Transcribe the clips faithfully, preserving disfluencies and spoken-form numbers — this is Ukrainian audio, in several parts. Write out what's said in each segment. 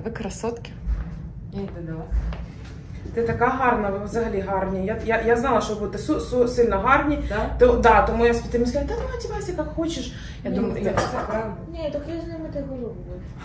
ви красотки. Я йду до вас. Ти така гарна, ви взагалі гарні. Я, я, я знала, що ви будете су, су, сильно гарні. Да? То, да, тому я спитаю, сказала, та ну одягайся, як хочеш. Я Ні, думаю, це, я, це правда. Ні, так я з ними те голову.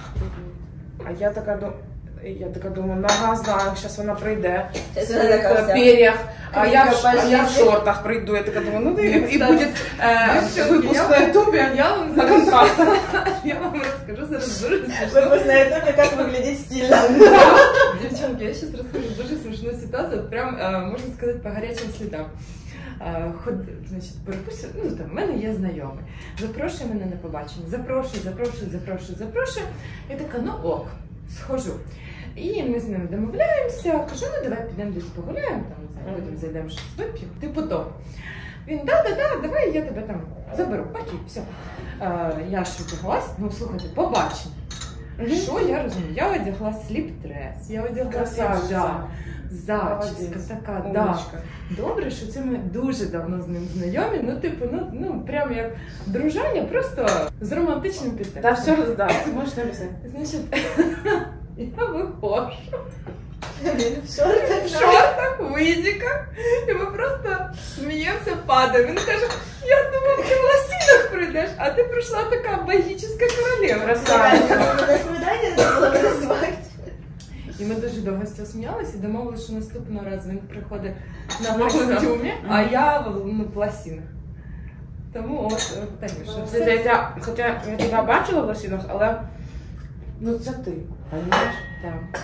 а я така думаю, я така думаю, нога знаю, зараз вона прийде в Зараз вона така своїх вся. пер'ях, а я, в- а я в Кілька шортах прийду. Я така думаю, ну і, і Кстати, буде е, випуск на ютубі Я вам на зараз, контраст. я вам розкажу зараз дуже смішно. Выпуск на ютубе, как выглядеть стильно. Девчонки, я сейчас расскажу дуже смешную ситуацию, вот прям, э, можно сказать, по горячим слідам. Э, ход, значить, перепустю, ну там, в мене є знайомий, запрошує мене на побачення, запрошує, запрошує, запрошує, запрошує, я така, ну ок, схожу. І ми з ним домовляємося, кажу, ну давай підемо десь погуляємо, там, потім зайдемо щось вип'ємо, типу то. Він, да-да-да, давай я тебе там заберу, окей, все. Е, я ж одяглась, ну слухайте, побачення. Що я розумію? Я одягла сліп-дрес, я одягла Красавиця. піджак, зачіска Молодець. така, да. Умничка. Добре, що це ми дуже давно з ним знайомі, ну типу, ну, ну прям як дружання, просто з романтичним підтекстом. Та все, да, можеш написати. Значить, я виходжу Блин, в шортах. в шортах, в визиках, і ми просто сміємося, падаємо. Він каже, я думав, ти в лосінах прийдеш, а ти прийшла така магічна королева. Красавиця. На свидание надо было назвать. І ми дуже довго з цього сміялися і домовилися, що наступного разу він приходить на Ну, костюмі, а я в, ну, в лосінах. Тому от, от Танюша. Це, це, я, хоча я тебе бачила в лосінах, але ну це ти, розумієш? Так.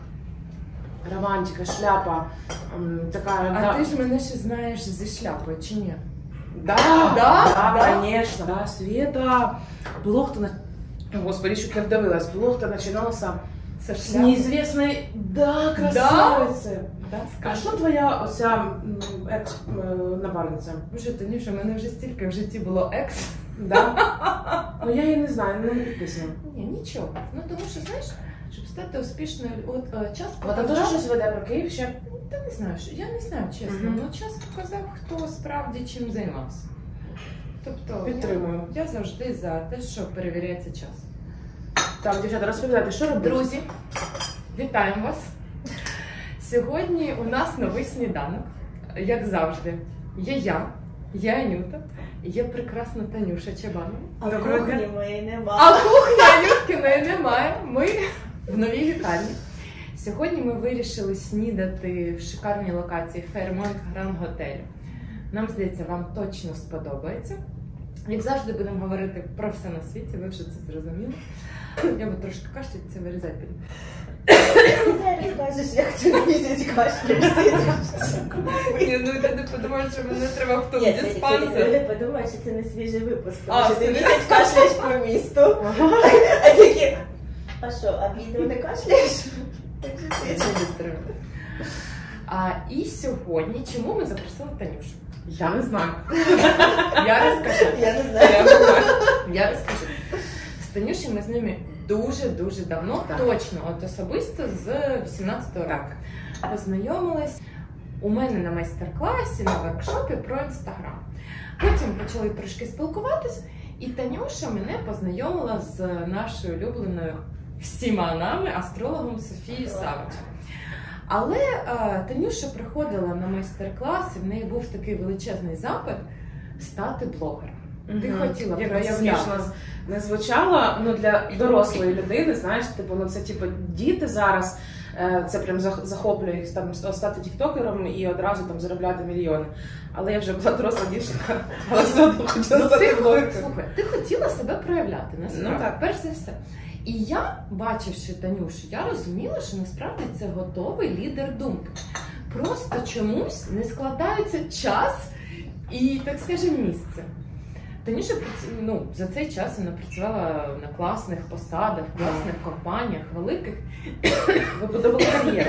Романтика, шляпа, м, така... А да. ти ж мене ще знаєш зі шляпою, чи ні? Да, Да? да, Да? конечно. Да, Света, блог-то, на... Господи, чуть не вдавилась, блог-то начинался Це с шляпа? неизвестной, да, красавицы. Да, А скажи. що твоя оця м, екс-напарниця? Боже, Танюша, в мене вже стільки в житті було екс. Да? Ну я її не знаю, ну не підписано. Ні, нічого. Ну тому що, знаєш, щоб стати успішною, от е, час Вона показав... теж щось веде про Київ ще? Та не знаю, що- я не знаю, чесно, Мгм. але час показав, хто справді чим займався. Тобто, Підтримую. Я, я завжди за те, що перевіряється час. Так, дівчата, розповідайте, що робити? Друзі, вітаємо вас! Сьогодні у нас новий сніданок, як завжди. Є я, є Анюта, є прекрасна Танюша Чабанова. А Доброго кухні дня. моєї нема. А кухні Анюткиної немає. Ми в новій вітальні. Сьогодні ми вирішили снідати в шикарній локації Fairmont Grand Hotel. Нам здається, вам точно сподобається. Як завжди, будемо говорити про все на світі, ви вже це зрозуміли. Я би трошки кашляти, це вирізати буду. Ти зараз кажеш, як ти місяць кашляєш. Ні, ну люди подумають, що мене треба в тому Ні, диспансер. люди подумають, що це не свіжий випуск, А, тому що ти це місяць кашляєш по місту. А такі, а що, а відео не кашляєш? Так що Я ти- не витримую. А, і сьогодні, чому ми запросили Танюшу? Я не знаю. Я розкажу. Я не знаю. Я не знаю. Я розкажу. З Танюшею ми з ними дуже-дуже давно, Так. точно, от особисто з вісімнадцятого року. Познайомились у мене на майстер-класі, на воркшопі про Інстаграм. Потім почали трошки спілкуватись, і Танюша мене познайомила з нашою улюбленою всіма нами астрологом Софією Савич. Але е, Танюша приходила на майстер-клас, і в неї був такий величезний запит стати блогером. Ти хотіла Як проявляти. смішно не звучало, ну для дорослої людини, знаєш, типу, ну це типу діти зараз, е, це прям зах- захоплює їх там стати тіктокером і одразу там заробляти мільйони. Але я вже була доросла дівчинка, але все одно хотіла Ну, стати ти, блогером. слухай, ти хотіла себе проявляти, насправді, Ну, так. перш за все. І я, бачивши Танюшу, я розуміла, що насправді це готовий лідер думки. Просто чомусь не складається час і, так скажемо, місце. Танюша ну, за цей час вона працювала на класних посадах, класних компаніях, великих. Вибудовувала кар'єру.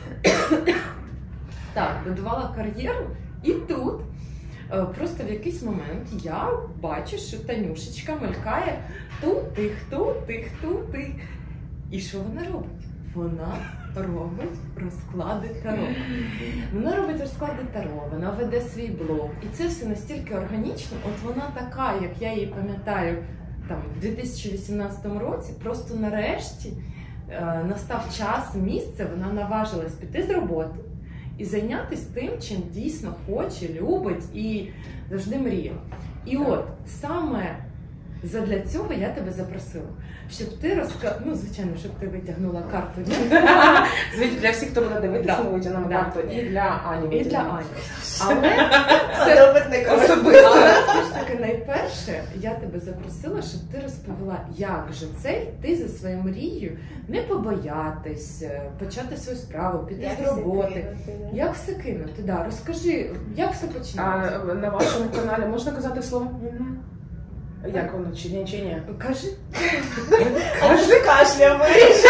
Так, будувала кар'єру. І тут е, просто в якийсь момент я бачу, що Танюшечка мелькає тут-тих, тут-тих, тут-тих. І що вона робить? Вона робить розклади таро. Вона робить розклади таро, вона веде свій блог. І це все настільки органічно. От вона така, як я її пам'ятаю, там, в дві тисячі вісімнадцятому році, просто нарешті е, настав час, місце, вона наважилась піти з роботи і зайнятися тим, чим дійсно хоче, любить і завжди мріяла. І Так. от саме задля цього я тебе запросила, щоб ти розка... ну, звичайно, щоб ти витягнула карту. Звідки для всіх, хто буде дивитися, Да. ми витягнемо Да. карту і для Ані. І для витягнемо. Ані. Але Це опитник особисто. Але все ж таки найперше, я тебе запросила, щоб ти розповіла, як же це йти за своєю мрією, не побоятись, почати свою справу, піти з роботи. Як все кинути? Да, розкажи, як все починається? А на вашому каналі можна казати слово? Як воно? Чи ні, чи ні? Кажи. А ти кашля вирішив.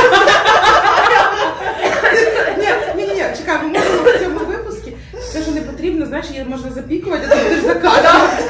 Ні, ні, ні, чекай, ми можемо в цьому випуску. Те, що не потрібно, знаєш, її можна запікувати, а ти будеш закатувати.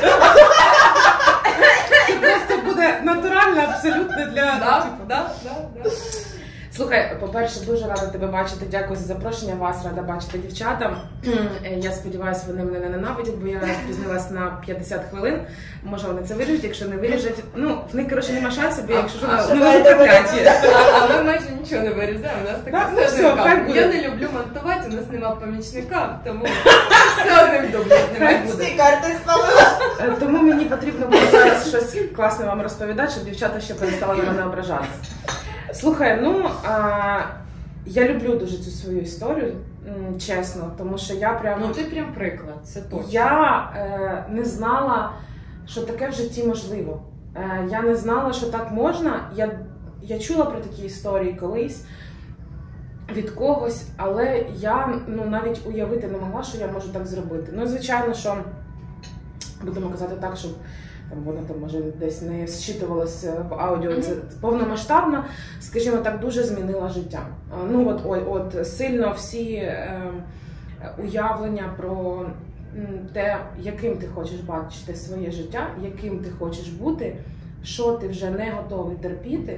Це просто буде натурально, абсолютно для... Да, типу. да, да, да. Слухай, по-перше, дуже рада тебе бачити. Дякую за запрошення. Вас рада бачити дівчата. Я сподіваюся, вони мене не ненавидять, бо я спізнилась на п'ятдесят хвилин. Може, вони це виріжуть, якщо не виріжуть. Ну, в них, коротше, нема шансу, бо якщо А, що, а, не а, можу прокляті. А, а ми майже нічого не вирізаємо, у нас Да, така ну все все, одним хай кадром. буде. Я не люблю монтувати, у нас нема помічника, тому все одним дублем знімати буде. Всі карти спалила. Е, Тому мені потрібно було зараз щось класне вам розповідати, щоб дівчата ще перестали на мене ображатися. Слухай, ну а, я люблю дуже цю свою історію, м, чесно, тому що я прям Ну ти прям приклад, це точно. я е, не знала, що таке в житті можливо. Е, я не знала, що так можна. Я, я чула про такі історії колись від когось, але я ну, навіть уявити не могла, що я можу так зробити. Ну, звичайно, що будемо казати так, щоб там воно там може десь не зчитувалося в аудіо. Це повномасштабно, скажімо так, дуже змінила життя. А, Ну от, от, от сильно всі е, уявлення про м, те, яким ти хочеш бачити своє життя, яким ти хочеш бути, що ти вже не готовий терпіти.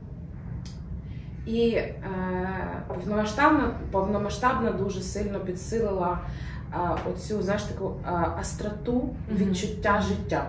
І е, повномасштабно, повномасштабно дуже сильно підсилила е, оцю, знаєш, таку е, остроту відчуття життя.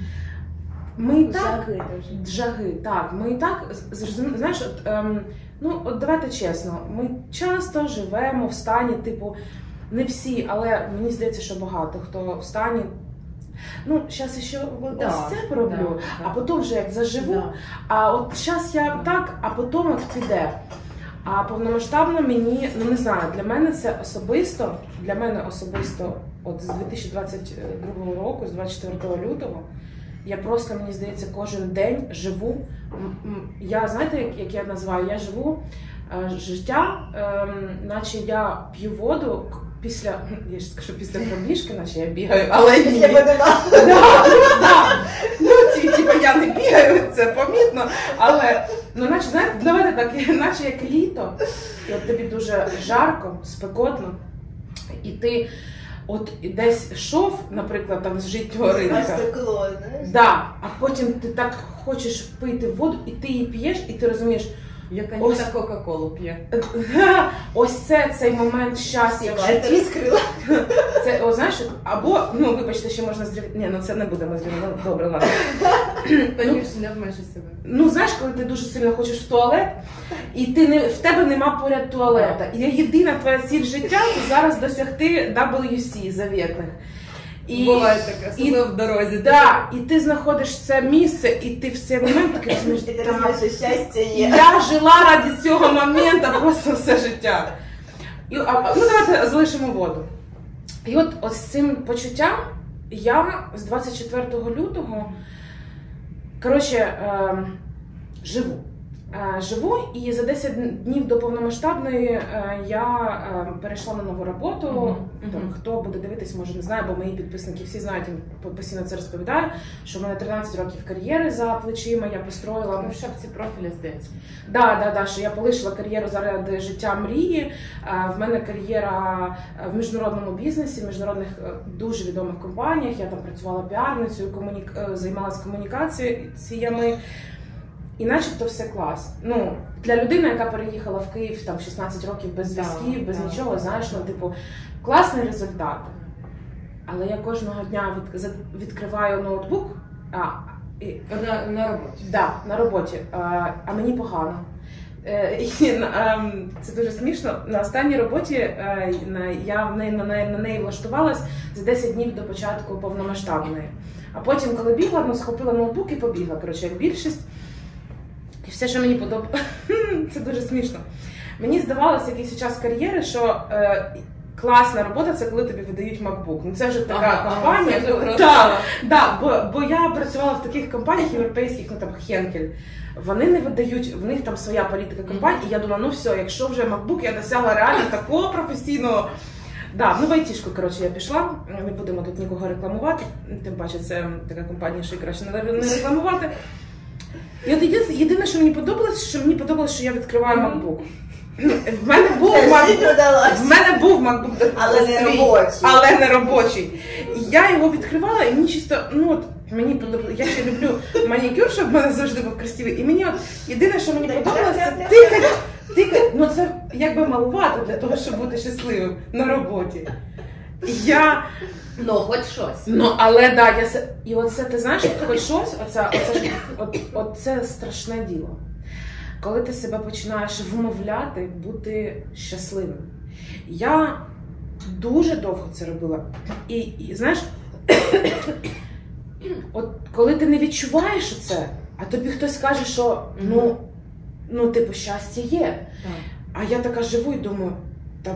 Ми і так, Жаги дуже. жаги, так, ми і так, зрозуміли, знаєш, от, ем, ну, от давайте чесно, ми часто живемо в стані, типу, не всі, але мені здається, що багато хто в стані, ну, зараз ще Да, ось це пороблю, да, да. а потім вже як заживу, Да. а от зараз я так, а потім от піде. А повномасштабно мені, ну не знаю, для мене це особисто, для мене особисто, от з дві тисячі двадцять другого року, з двадцять четвертого лютого, я просто, мені здається, кожен день живу. м, м, Я, знаєте, як, як я називаю, я живу е, життя, ем, наче я п'ю воду к- після, я ж скажу, після пробіжки, наче я бігаю, але ні. Після Богдана. Да, да. Ну, ті, типу, я не бігаю, це помітно, але, ну, наче, знаєте, для мене так, наче як літо, і от тобі дуже жарко, спекотно, і ти от десь йшов, наприклад, там з життєвого А ринка, стекло, знаєш? да, а потім ти так хочеш пити воду, і ти її п'єш, і ти розумієш, Яка Ось. Ніна Кока-Колу п'є. ось це цей момент щастя в Карти житті. розкрила. Це, о, знаєш, або, ну, вибачте, ще можна зрівняти. Ні, ну це не будемо зрівняти. Добре, ладно. Танюш, не обмежуй себе. Ну, знаєш, коли ти дуже сильно хочеш в туалет, і ти не, в тебе нема поряд туалета. І єдина твоя ціль життя – це зараз досягти дабл ю сі завітних. І, Буває таке, особливо в дорозі. да, і ти знаходиш це місце, і ти в цей момент такий розумієш, І ти «Так, розумієш, що щастя є. я жила раді цього моменту просто все життя. І, а, ну, давайте залишимо воду. І от, от з цим почуттям я з двадцять четвертого лютого, коротше, е, живу. Е, живу, і за десять днів до повномасштабної е, я е, перейшла на нову роботу. Мгм, Там, мгм. хто буде дивитись, може не знає, бо мої підписники всі знають, я постійно це розповідаю, що в мене тринадцять років кар'єри за плечима, я построїла. В шапці профіля здається. Да, да, да, що я полишила кар'єру заради життя мрії. А, В мене кар'єра в міжнародному бізнесі, в міжнародних е, дуже відомих компаніях. Я там працювала піарницею, комунік... е, займалася комунікаціями. І начебто все клас. Ну, для людини, яка переїхала в Київ там шістнадцять років без Да, зв'язків, без да. нічого, знаєш, ну, типу, класний результат. Але я кожного дня від... за- відкриваю ноутбук, а, і На, на роботі. Да, на роботі. А, а мені погано. Це дуже смішно. На останній роботі я в неї, на, неї, на неї влаштувалась за десять днів до початку повномасштабної. А потім, коли бігла, ну, схопила ноутбук і побігла, коротше, як більшість. І все, що мені подобалося, це дуже смішно. Мені здавалося якийсь час кар'єри, що е, класна робота – це коли тобі видають MacBook. Ну це вже така ага, компанія. Це вже да, да, бо, бо я працювала в таких компаніях європейських, ну там Henkel. Вони не видають, в них там своя політика компаній, і я думала, ну все, якщо вже MacBook, я досягла реально такого професійного. Да, ну в айтішку, коротше, я пішла, не будемо тут нікого рекламувати, тим паче це така компанія, що і краще не рекламувати. І от єдине, єдине, що мені подобалось, що мені подобалось, що я відкриваю MacBook. В мене був MacBook, в мене був MacBook, але не робочий. Але не робочий. І я його відкривала, і мені чисто, ну от, мені подобалось, я ще люблю манікюр, щоб в мене завжди був красивий. І мені от, єдине, що мені подобалося, це тикать, тикать, ну це якби малувато для того, щоб бути щасливим на роботі. Я... Ну, хоч щось. Ну, але да, я... І оце, ти знаєш, хоч щось, оце, оце, от, оце страшне діло. Коли ти себе починаєш вмовляти бути щасливим. Я дуже довго це робила. І, і знаєш, от коли ти не відчуваєш це, а тобі хтось каже, що ну, ну типу, щастя є. А я така живу і думаю, та,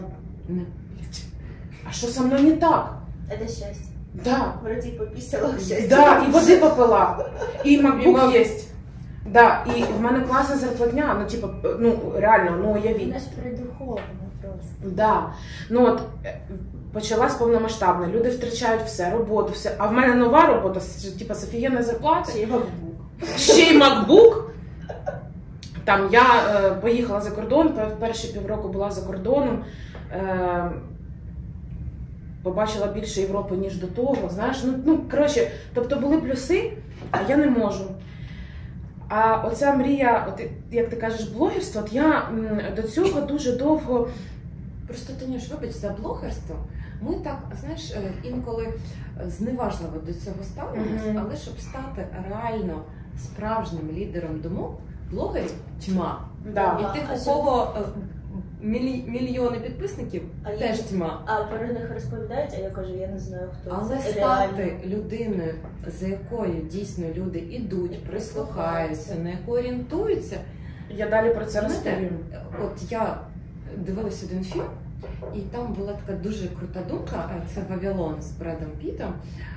а що со мною не так? Это счастье. Да. Вроде пописала счастье. Да, і води попила, і MacBook є. Да, і в мене класна зарплатня, ну типу, ну реально, ну уявіть. Вона ж придухована просто. Да. Ну от почалась повномасштабна, люди втрачають все, роботу, все. А в мене нова робота, типу, з офігенною зарплатою. Ще й MacBook. Ще й MacBook. Там я е, поїхала за кордон, перші півроку була за кордоном. Е, побачила більше Європи, ніж до того, знаєш, ну, ну коротше, тобто були плюси, а я не можу. А оця мрія, от, як ти кажеш, блогерство, от я м, до цього дуже довго... Просто, Танюш, вибач, за блогерство, ми так, знаєш, інколи зневажливо до цього ставимося, mm-hmm. але щоб стати реально справжнім лідером думок, блогерів тьма. Да. І тих, у кого мілі, мільйони підписників, а теж я, тьма. А про них розповідають, а я кажу, я не знаю, хто але це. Але стати реально людиною, за якою дійсно люди ідуть, прислухаються, на яку орієнтуються. Я далі про це розповім. От я дивилась один фільм, і там була така дуже крута думка, це «Вавилон» з Бредом Пітом.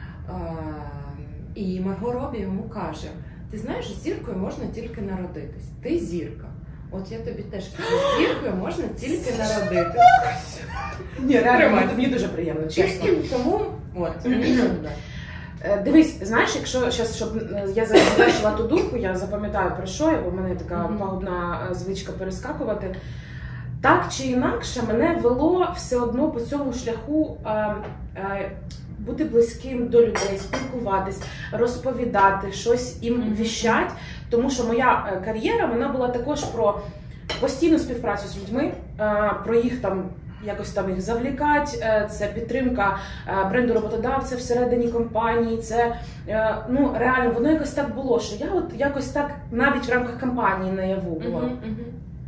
І Марго Робі йому каже, ти знаєш, зіркою можна тільки народитись. Ти зірка. От я тобі теж кажу, зіркою можна тільки народитись. Ні, реально, мені дуже приємно, чесно. Тому, от, дивись, знаєш, якщо зараз, щоб я завершила ту думку, я запам'ятаю про що, бо в мене така пагубна звичка перескакувати. Так чи інакше, мене вело все одно по цьому шляху а, а, бути близьким до людей, спілкуватись, розповідати, щось їм віщать. Тому що моя кар'єра, вона була також про постійну співпрацю з людьми, а, про їх там, якось там їх завлікати, це підтримка бренду роботодавця всередині компанії, це, ну, реально, воно якось так було, що я от якось так навіть в рамках компанії наяву була. Uh-huh, uh-huh.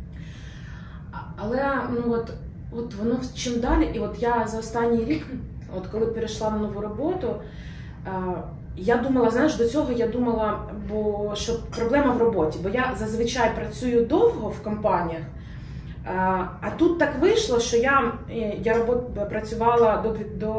Але, ну, от, от воно чим далі, і от я за останній рік, от коли перейшла на нову роботу, я думала, знаєш, до цього я думала, бо що проблема в роботі, бо я зазвичай працюю довго в компаніях, а тут так вийшло, що я, я робот, працювала до, до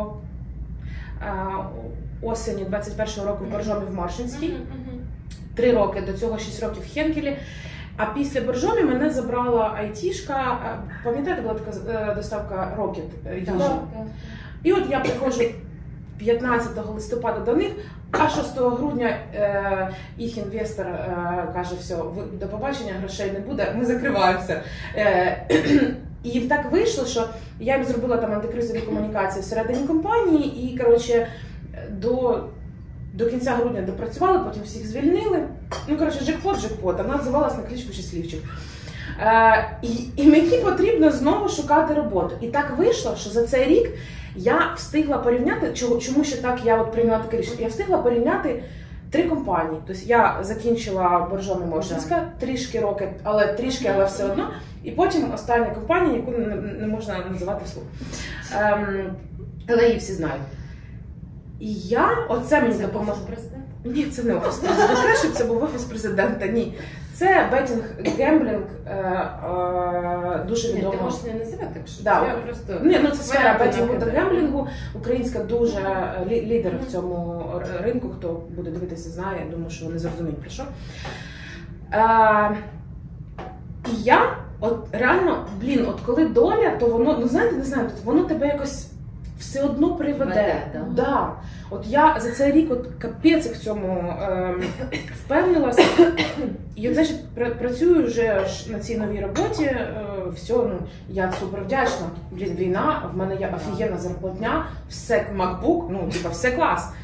осені двадцять першого року в Боржомі в Маршинській, три роки, до цього шість років в Хенкелі. А після Боржомі мене забрала айтішка, пам'ятаєте, була така доставка Rocket їжі? І от я приходжу п'ятнадцятого листопада до них, а шостого грудня е, їх інвестор е, каже, все, ви, до побачення, грошей не буде, ми закриваємося. Е, і так вийшло, що я їм зробила там антикризові комунікації всередині компанії і, коротше, до... До кінця грудня допрацювали, потім всіх звільнили. Ну, коротше, джекпот, джекпот. Вона називалась на кличку Щасливчик. Е, і, і мені потрібно знову шукати роботу. І так вийшло, що за цей рік я встигла порівняти, чому, чому ще так я от прийняла таке рішення, я встигла порівняти Три компанії. Тобто я закінчила Боржоми Мошинська, трішки роки, але трішки, але все одно. І потім остання компанія, яку не, не можна називати вслух. Ем, але її всі знають. І я, оце мені допомогло. Ні, це не офіс президента. Краще б це був офіс президента, ні. Це беттінг, гемблінг, е, е, дуже відомо. Ні, ти можеш не називати, якщо да. я просто... Ні, ну це сфера беттінгу та гемблінгу. Українська дуже лі, лідер в цьому ринку, хто буде дивитися, знає, я думаю, що вони зрозуміють про що. Е, і я, от реально, блін, от коли доля, то воно, ну знаєте, не знаю, воно тебе якось все одно приведе. Веде, да. Да. От я за цей рік от капець в цьому е, впевнилася. І от, значить, працюю вже на цій новій роботі, е, все, ну, я супер вдячна. Блін, війна, в мене є офігенна зарплатня, все MacBook, ну, типа, все клас.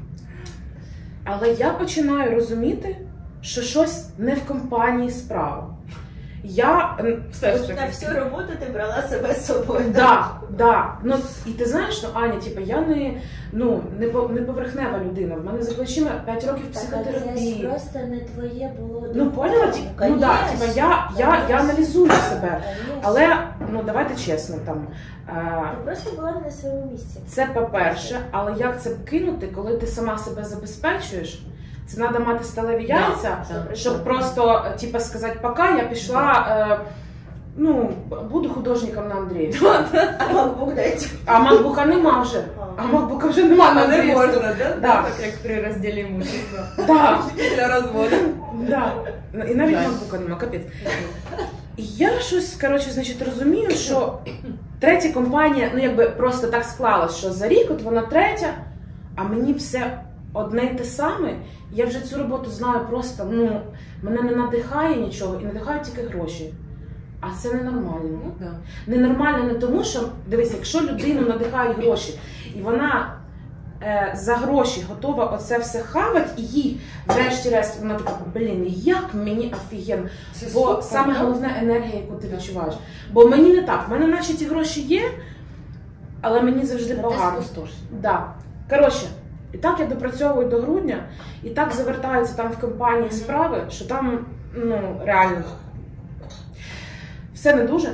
Але я починаю розуміти, що щось не в компанії справа. Я все ж таки. На всю роботу ти брала себе з собою. Да, да. Ну, і ти знаєш, що, Аня, типу, я не, ну, не, по, не поверхнева людина. В мене за плечима п'ять років психотерапії. Це ж просто не твоє було. Ну, поняла? Ну, ну да, типу, я, я, я аналізую себе. Але, ну, давайте чесно, там. Ти просто була не на своєму місці. Це по-перше, але як це кинути, коли ти сама себе забезпечуєш? Це треба мати сталеві яйця, да, щоб просто, типа, сказати, пока я пішла, е, ну, буду художником на Андріївську. А макбук дайте. А макбука нема вже. А макбука вже нема на Не Андріївську. можна, да? Да. Так, як при розділі имущества. Да. Після розводу. Да. І навіть макбука нема, капець. І я щось, коротше, значить, розумію, що третя компанія, ну, якби просто так склалось, що за рік от вона третя, а мені все одне й те саме. Я вже цю роботу знаю просто, ну, мене не надихає нічого і надихають тільки гроші. А це ненормально. Ну, да. Ненормально не тому, що, дивись, якщо людину надихають гроші, і вона е, за гроші готова оце все хавати, і їй, врешті-решт, вона така, блін, як мені офігенно. Це Бо супер, саме да? головне енергія, яку ти відчуваєш. Бо мені не так, в мене наче ті гроші є, але мені завжди погано. Да. Коротше, і так я допрацьовую до грудня, і так завертаються там в компанії справи, що там, ну, реально, все не дуже.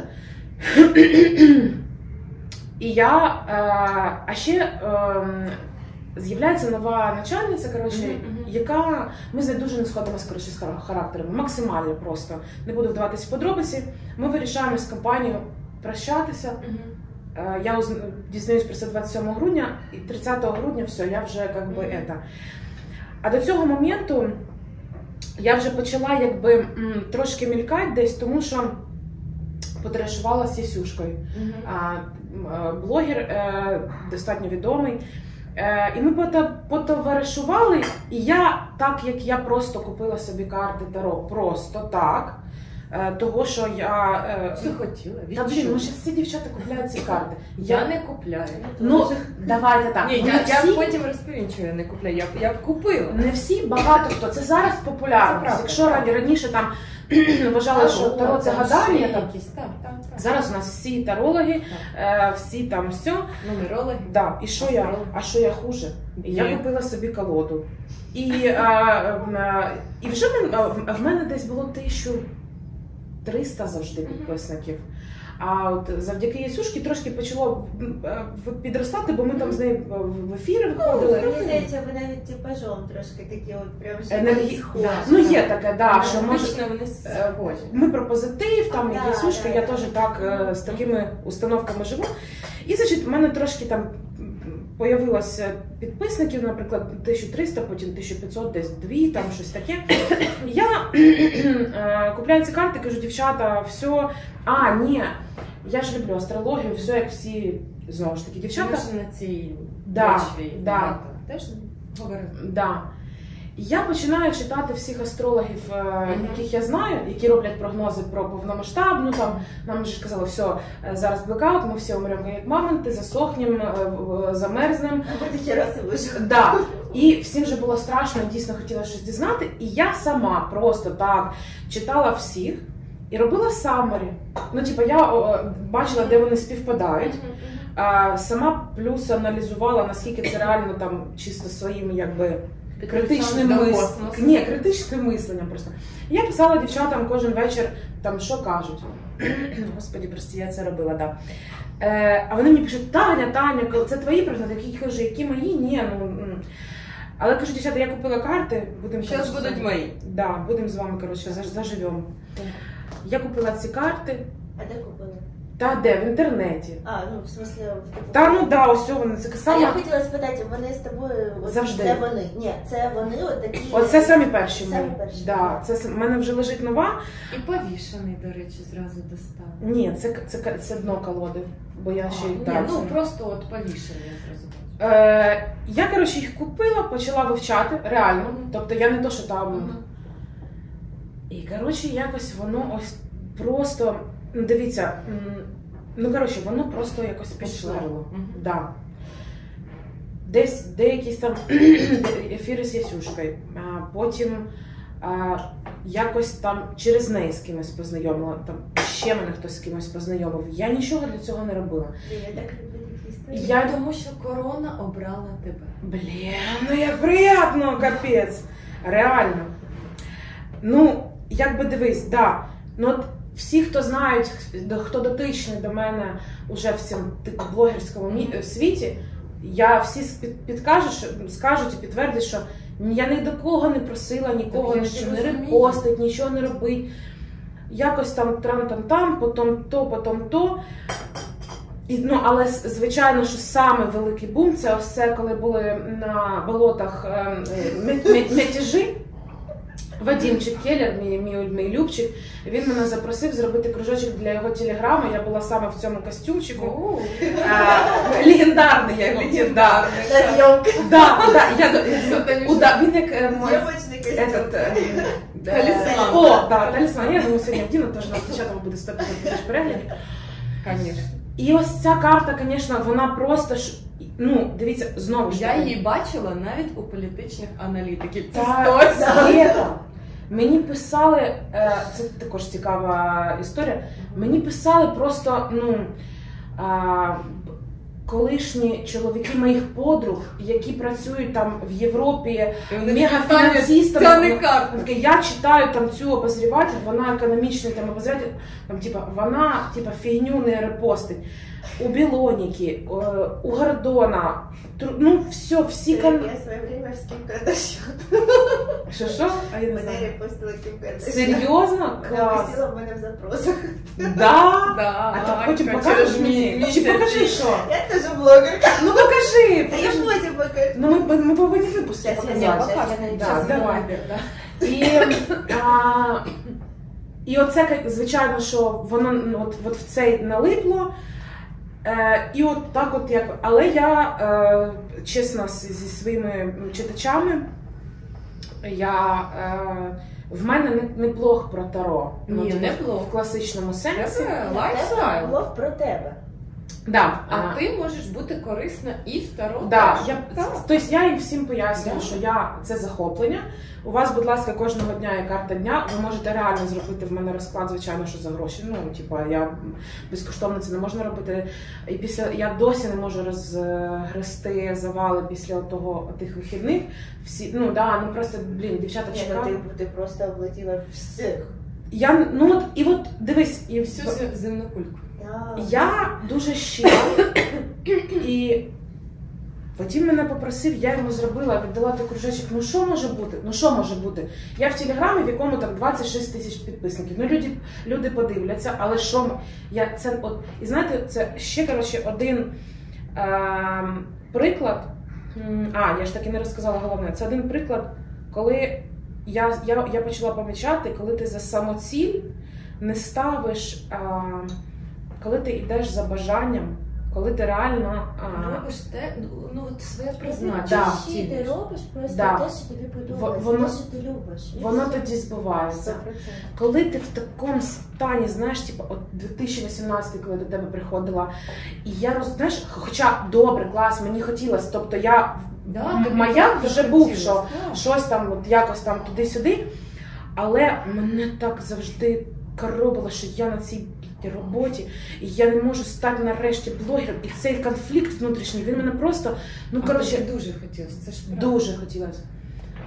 І я, е, а ще е, з'являється нова начальниця, коротше, mm-hmm. яка, ми з нею дуже не сходимося, коротше, з характерами, максимально просто. Не буду вдаватися в подробиці. Ми вирішаємо з компанією прощатися. Mm-hmm. Е, я дізнаюсь про це двадцять сьомого грудня, і тридцятого грудня все, я вже, як би, mm-hmm. ета. А до цього моменту я вже почала, якби, м, трошки мількати десь, тому що потрешувала з Ясюшкою. Mm-hmm. Блогер е, достатньо відомий. Е, і ми потоваришували, і я, так як я просто купила собі карти Таро, просто так, е, того, що я... Е, захотіла, та, блін, ну, всі дівчата купляють ці карти. Я, я не купляю. Ну, давайте так. Ні, я, всі... я потім розповім, що я не купляю, я, я купила. Не всі, багато хто. Це зараз популярно. Це якщо раді раніше там вважали, що Таро це гадання, там, якісь, так, так, так. Зараз у нас всі тарологи, е, всі там все. Нумерологи. Да. І що я? А що я хуже? І я купила собі колоду. І, а, а, і вже в мене десь було тисяча триста завжди підписників. А от завдяки Ясюшки трошки почало підростати, бо ми там з нею в ефіри виходили. Ну, мені здається, ви навіть типажом трошки такі от прям Енергі... схожі. Ну є таке, да, що може вони схожі. Ми про позитив, там да, Ясюшка, да, я да. теж так з такими установками живу. І, значить, в мене трошки там появилося підписників, наприклад, тисяча триста, потім тисяча п'ятсот, десь дві, там щось таке. Я купляю ці карти, кажу, дівчата, все, а, ні, я ж люблю астрологію, все, як всі, знову ж таки, дівчата. Ми ж на цій да, почві да. теж говоримо. Да. Я починаю читати всіх астрологів, mm-hmm. яких я знаю, які роблять прогнози про повномасштабну, там, нам ж казали, все, зараз блекаут, ми всі умремо як мамонти, засохнемо, замерзнемо. А ти ще раз і вийшов. Да. І всім вже було страшно, дійсно хотіла щось дізнати, і я сама просто так читала всіх і робила саммарі. Ну, типу, я о, бачила, де вони співпадають, а, сама плюс аналізувала, наскільки це реально там чисто своїми, якби, критичне мислення. Ні, критичне мислення просто. Я писала дівчатам кожен вечір, там, що кажуть. Господи, прости, я це робила, так. Да. Е, а вони мені пишуть: Таня, Таня, це твої прогнози? Які, кажу, які мої? Ні, ну... Але кажу, дівчата, я купила карти, будемо... Зараз будуть мої. Да, будемо з вами, коротше, заживемо. Я купила ці карти. А де купила? Та де? В інтернеті. А, ну, в смысле... В... Та, ну да, ось вони, це саме... А я хотіла спитати, вони з тобою... Завжди. Це вони? Ні, це вони от такі... Оце самі перші самі мої. перші. Да, це в мене вже лежить нова. І повішений, до речі, зразу достав. Ні, це, це, це дно колоди, бо я ще й Ні, далі. ну просто от повішений, я зразу бачу. Е, я, коротше, їх купила, почала вивчати, реально. Мгм. Тобто я не то, що там... Мгм. І, коротше, якось воно ось просто... Ну, дивіться, м, ну, коротше, воно просто якось пішло. Мгм. Да. Десь деякісь там ефіри з Ясюшкою, а потім а, якось там через неї з кимось познайомила, там ще мене хтось з кимось познайомив. Я нічого для цього не робила. Я так люблю такі історії. Я Тому що корона обрала тебе. Блін, ну як приємно, капець. Реально. Ну, як би дивись, да. Ну от всі, хто знають, хто дотичний до мене уже в цьому типу блогерському мі- світі, я всі підкажу, що, скажуть і підтвердять, що я ні до кого не просила, нікого Так, нічого я не розумію. репостить, нічого не робить. Якось там трам-там-там, потім то, потім то. І, ну, але, звичайно, що саме великий бум, це ось це, коли були на болотах е, мятежі. Вадимчик Келлер, мій, мій, мій любчик, він мене запросив зробити кружочок для його телеграми. Я була саме в цьому костюмчику. А, легендарний я, легендарний. На зйомки. Да, да, я, уда, він як е, мой, Зйомочний костюм. этот, е, Талісман. О, да, талісман. Я думаю, сьогодні вдіну, теж на дівчатам буде сто п'ятдесят тисяч переглядів. Звісно. І ось ця карта, звісно, вона просто ж, ну, дивіться, знову ж Я таки. її бачила навіть у політичних аналітиків. Це Так, точно. Света. Мені писали, е, це також цікава історія, мені писали просто, ну, а, колишні чоловіки моїх подруг, які працюють там в Європі мегафінансистами. Це не карта. Таке, я читаю там цю обозріватель, вона економічний там обозріватель, там, типа, вона типа, фігню не репостить. У Білоніки, у Гордона, ну все, всі кан... Я своє время з Кім Кардашян. Що, що? А я не Мене знаю. репостила Кім Кардашян. Серйозно? Вона Клас. висіла в мене в запросах. Да? Да. А то потім Ань, покажеш через мені? місяць. Чи покажи, що? Я теж блогерка. Ну покажи, Та я покажи. потім покажу. Ну ми, ми повинні випустити Щас я показати. покажу. Щас я Да, щас давай. Да. І, а, і оце, звичайно, що воно ну, от, от в цей налипло. Е, і от так от як. Але я, е, чесно, з- зі своїми читачами, я, е, в мене не, не блог про таро. Ні, типу, не в- блог. В класичному сенсі. Це Тебе лайфстайл. блог про тебе. Да. А е, ти можеш бути корисна і в таро. Да, теж. я, Так. тобто я їм всім пояснюю, Да. що я це захоплення. У вас, будь ласка, кожного дня є карта дня. Ви можете реально зробити в мене розклад, звичайно, що за гроші. Ну, типа, я безкоштовно це не можна робити. І після я досі не можу розгрести завали після того тих вихідних. Всі, ну да, ну просто блін, дівчата Ні, ну чекали. ти, ти просто облетіла всіх. Я ну от і от дивись, і Всю зем- земну кульку. Да. Я дуже щира, і Вадим мене попросив, я йому зробила, віддала той кружечок. Ну що може бути? Ну що може бути? Я в телеграмі, в якому там двадцять шість тисяч підписників. Ну люди, люди подивляться, але що м- я це от і знаєте, це ще коротше один е, приклад. М, А, я ж таки не розказала головне. Це один приклад, коли я, я, я почала помічати, коли ти за самоціль не ставиш, а, коли ти йдеш за бажанням, коли ти реально. А, Робиш те, ну, ну от своє Да. призначення. Чи ти робиш просто Да. те, що тобі подобається, Воно- те, що ти любиш. І воно все. тоді збувається. сто відсотків. Коли ти в такому стані, знаєш, типу, от дві тисячі вісімнадцятий, коли до тебе приходила, і я роз, знаєш, хоча добре, клас, мені хотілося, тобто я Да, м- тобі маяк так вже був, хотілося, що так. щось там, от якось там туди-сюди, але мене так завжди коробило, що я на цій роботі, і я не можу стати нарешті блогером, і цей конфлікт внутрішній, він мене просто, ну А коротше, тобі дуже хотілося, це ж правда. дуже хотілося.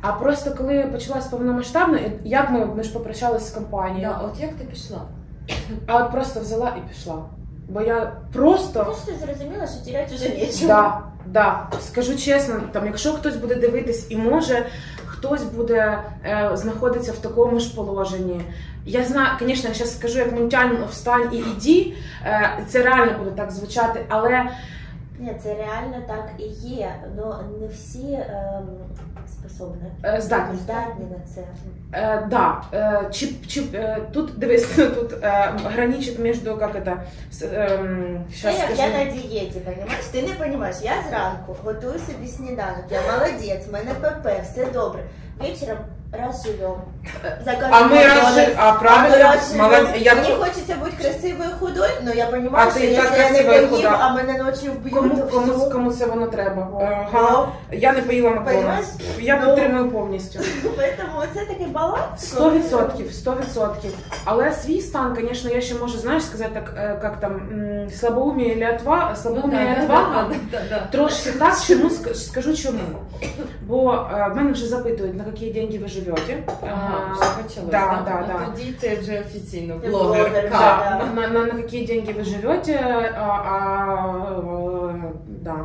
А просто коли почалась повномасштабна, як ми, ми ж попрощалися з компанією. Да, от як ти пішла? А от просто взяла і пішла. Бо я просто... Просто зрозуміла, що теряти вже нічого. Да, да. Скажу чесно, там, якщо хтось буде дивитись і може, хтось буде е, знаходитися в такому ж положенні. Я знаю, звісно, я зараз скажу, як Мунтян, встань і іди, е, це реально буде так звучати, але... Ні, це реально так і є, але не всі ем, способні. Е, здатні. Здатні на це. Е, да. Е, чи, чи, е, тут, дивись, тут е, граничить між, як это, с, е, Це як я на дієті, розумієш? Ти не розумієш, я зранку готую собі сніданок, я молодець, в мене ПП, все добре. Вечором разживем. А мы разживем, а правильно, молодец. Я... Мне хочется быть красивой и худой, но я понимаю, а что ты если я не поїм, а мене ночі вб'ють, кому, то кому, все. кому це воно треба? Ага. Я не поїла Макдональдс. Я ну, підтримую повністю. Поэтому це такий баланс. Сто відсотків, сто відсотків. Але свій стан, звісно, я ще можу, знаєш, сказати, так, як там, слабоумие или отвага, слабоумие ну, или отвага, да, да, да, да. трошки так, чому, скажу чому. Бо в мене вже запитують, на які деньги ви живете. Ага, вже почалось, да, да? Да, да. Тоді ти вже офіційно Ти блогерка. блогер, Да, да. на, на, на какие деньги вы живете, а, а, да.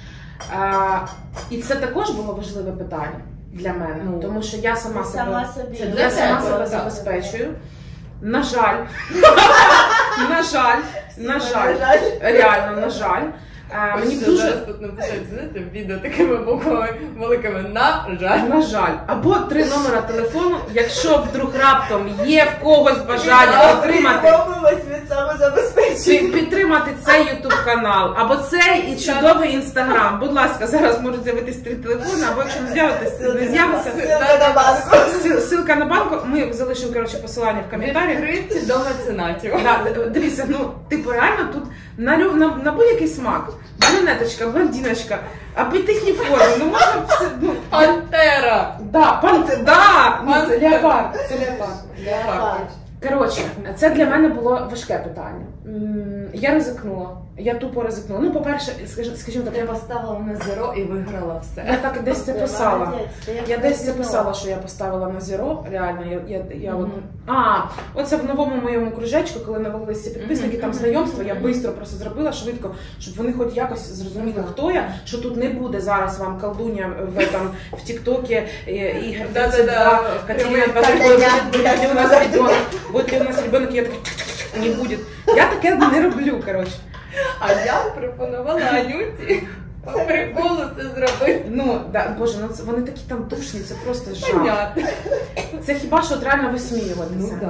А, і це також було важливе питання для мене, Ну, тому що я сама себе, Сама собі. Це я для сама тебе, себе так. забезпечую. На жаль, на жаль, на жаль, На жаль. реально, на жаль. А, мені Хочеться дуже... зараз тут написати, знаєте, відео такими буквами великими, на жаль. На жаль. Або три номера телефону, якщо вдруг раптом є в когось бажання отримати, Відмовилась від самозабезпечення. підтримати цей ютуб канал, або цей і чудовий інстаграм. Будь ласка, зараз можуть з'явитись три телефони, або якщо не з'явитися, не з'явиться. Ссылка на банку. Сил- Ссылка на банку, ми залишимо, коротше, посилання в коментарях. Відкриті до меценатів. Да, дивіться, ну, типу, реально тут на, лю- на, на будь-який смак. Брюнеточка, блондиночка, апетитні форми, ну можна все, ну, я- Пантера! да, панте, да, ну, це Пантера. леопард, це леопард. Леопард. Коротше, це для мене було важке питання. М, Я ризикнула, я тупо ризикнула. Ну, по-перше, скажи- скажімо так, Я я, поставила на зеро і виграла я все. так десь це Ти писала. молодець, ти як Я десь це придумала. писала, що я поставила на зеро, реально, я, я, я Мгм. от, а, оце в новому моєму кружечку, коли навалилися підписники, Мгм. там знайомства, я швидко просто зробила, швидко, щоб вони хоч якось зрозуміли, хто я, що тут не буде зараз вам колдунья в, там, в тіктокі, і, Ігор тридцять два, Катерина двадцять два, буде ли у нас ребенок, буде ли у нас ребенок, я така, не буде. Я таке не роблю, коротше. А я пропонувала Анюті по приколу це зробити. Ну, да, боже, ну це, вони такі там душні, це просто жах. Понятно. Це хіба що от реально висміюватися. Ну, да.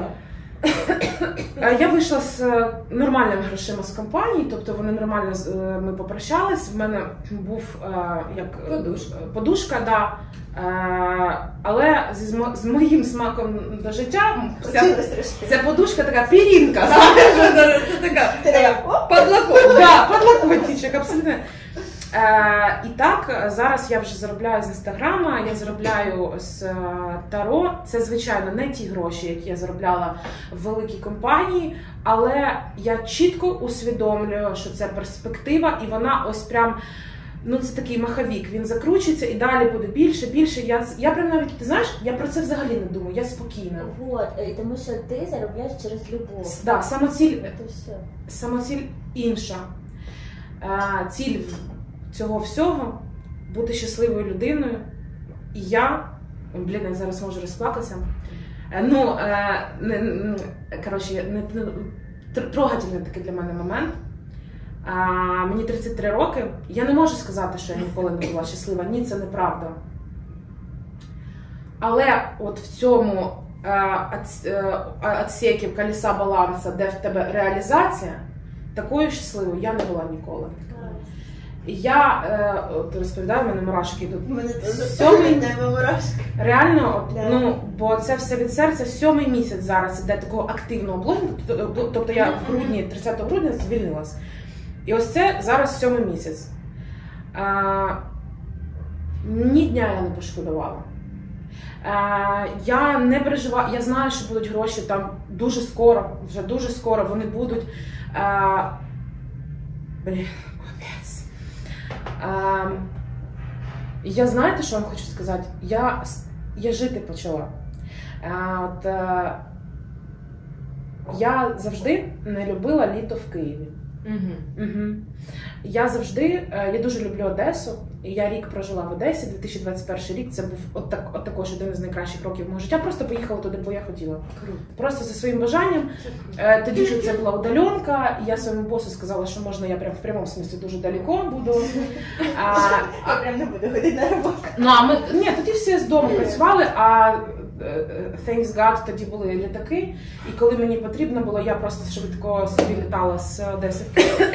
Е, Я вийшла з е, нормальними грошима з компанії, тобто вони нормально з- е, ми попрощались. В мене був е, як Подушка. е, подушка, да. Е, але зі змо- з моїм смаком до життя ця, Хотілося трошки. ця подушка така пірінка. Це така Ти така, оп. подлокотник. Да, подлокотничок, абсолютно. Е, і так, зараз я вже заробляю з інстаграма, я заробляю з е, Таро. Це, звичайно, не ті гроші, які я заробляла в великій компанії, але я чітко усвідомлюю, що це перспектива, і вона ось прям, ну це такий маховік, він закручується і далі буде більше, більше. Я, я прям навіть, ти знаєш, я про це взагалі не думаю, я спокійна. Вот, і тому що ти заробляєш через любов. Да, самоціль, Це все. самоціль інша. Е, Ціль цього всього бути щасливою людиною. І я, блін, я зараз можу розплакатися. Е, Ну, е, не, не, коротше, не, не, тр- трогательний такий для мене момент. Е, Мені тридцять три роки. Я не можу сказати, що я ніколи не була щаслива. Ні, це неправда. Але от в цьому відсекі колеса балансу, де в тебе реалізація, такою щасливою я не була ніколи. Я е, от розповідаю, в мене мурашки йдуть. У мене теж Сьомий- тебе мурашки. Реально, от, Да. ну, бо це все від серця. Сьомий місяць зараз іде такого активного блогінгу. Тобто тобто я в грудні, тридцятого грудня звільнилась. І ось це зараз сьомий місяць. А, ні дня я не пошкодувала. А, я не переживаю, я знаю, що будуть гроші там дуже скоро, вже дуже скоро вони будуть. А, блін, капець. А, я знаєте, що вам хочу сказати? Я я жити почала. А, от, а, я завжди не любила літо в Києві. Угу. Угу. Я завжди, я дуже люблю Одесу. Я рік прожила в Одесі, дві тисячі двадцять перший рік, це був от, так, от також один із найкращих років мого життя. Просто поїхала туди, бо я хотіла. Круто. Просто за своїм бажанням. Тоді ж це була удаленка, і я своєму босу сказала, що можна я прям в прямому смислі дуже далеко буду. А, я прям не буду ходити на роботу. Ну, а ми, ні, тоді всі з дому працювали, а thanks God, тоді були літаки, і коли мені потрібно було, я просто швидко собі літала з Одеси в Київ.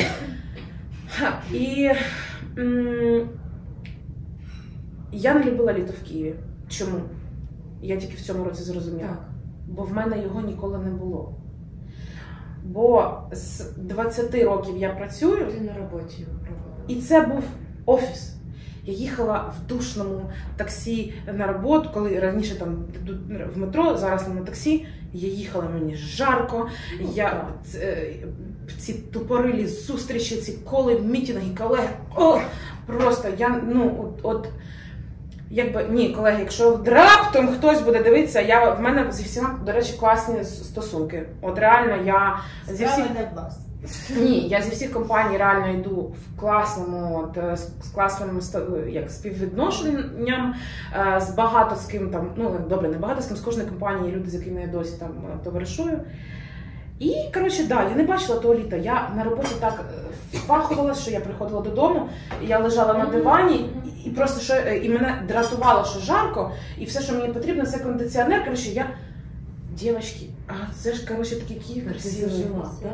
І м- я не любила літо в Києві. Чому? Я тільки в цьому році зрозуміла. Так. Бо в мене його ніколи не було. Бо з двадцяти років я працюю. Ти на роботі робила. І це був офіс. Я їхала в душному таксі на роботу, коли раніше там в метро, зараз на таксі. Я їхала, мені жарко, я ці тупорилі зустрічі, ці коли, мітинги, колеги. О, просто я, ну, от, от якби, ні, колеги, якщо раптом хтось буде дивитися, я, в мене зі всіма, до речі, класні стосунки. От реально я зі всіх... не в вас. Ні, я зі всіх компаній реально йду в класному, от, з класним як, співвідношенням, з багато з ким там, ну добре, не багато з ким, з кожної компанії люди, з якими я досі там товаришую. І, коротше, да, я не бачила того літа. Я на роботі так впахувала, що я приходила додому, я лежала на дивані, і просто що, і мене дратувало, що жарко, і все, що мені потрібно, це кондиціонер. Коротше, я, дівчатки, а це ж, коротше, такий Київ красивий.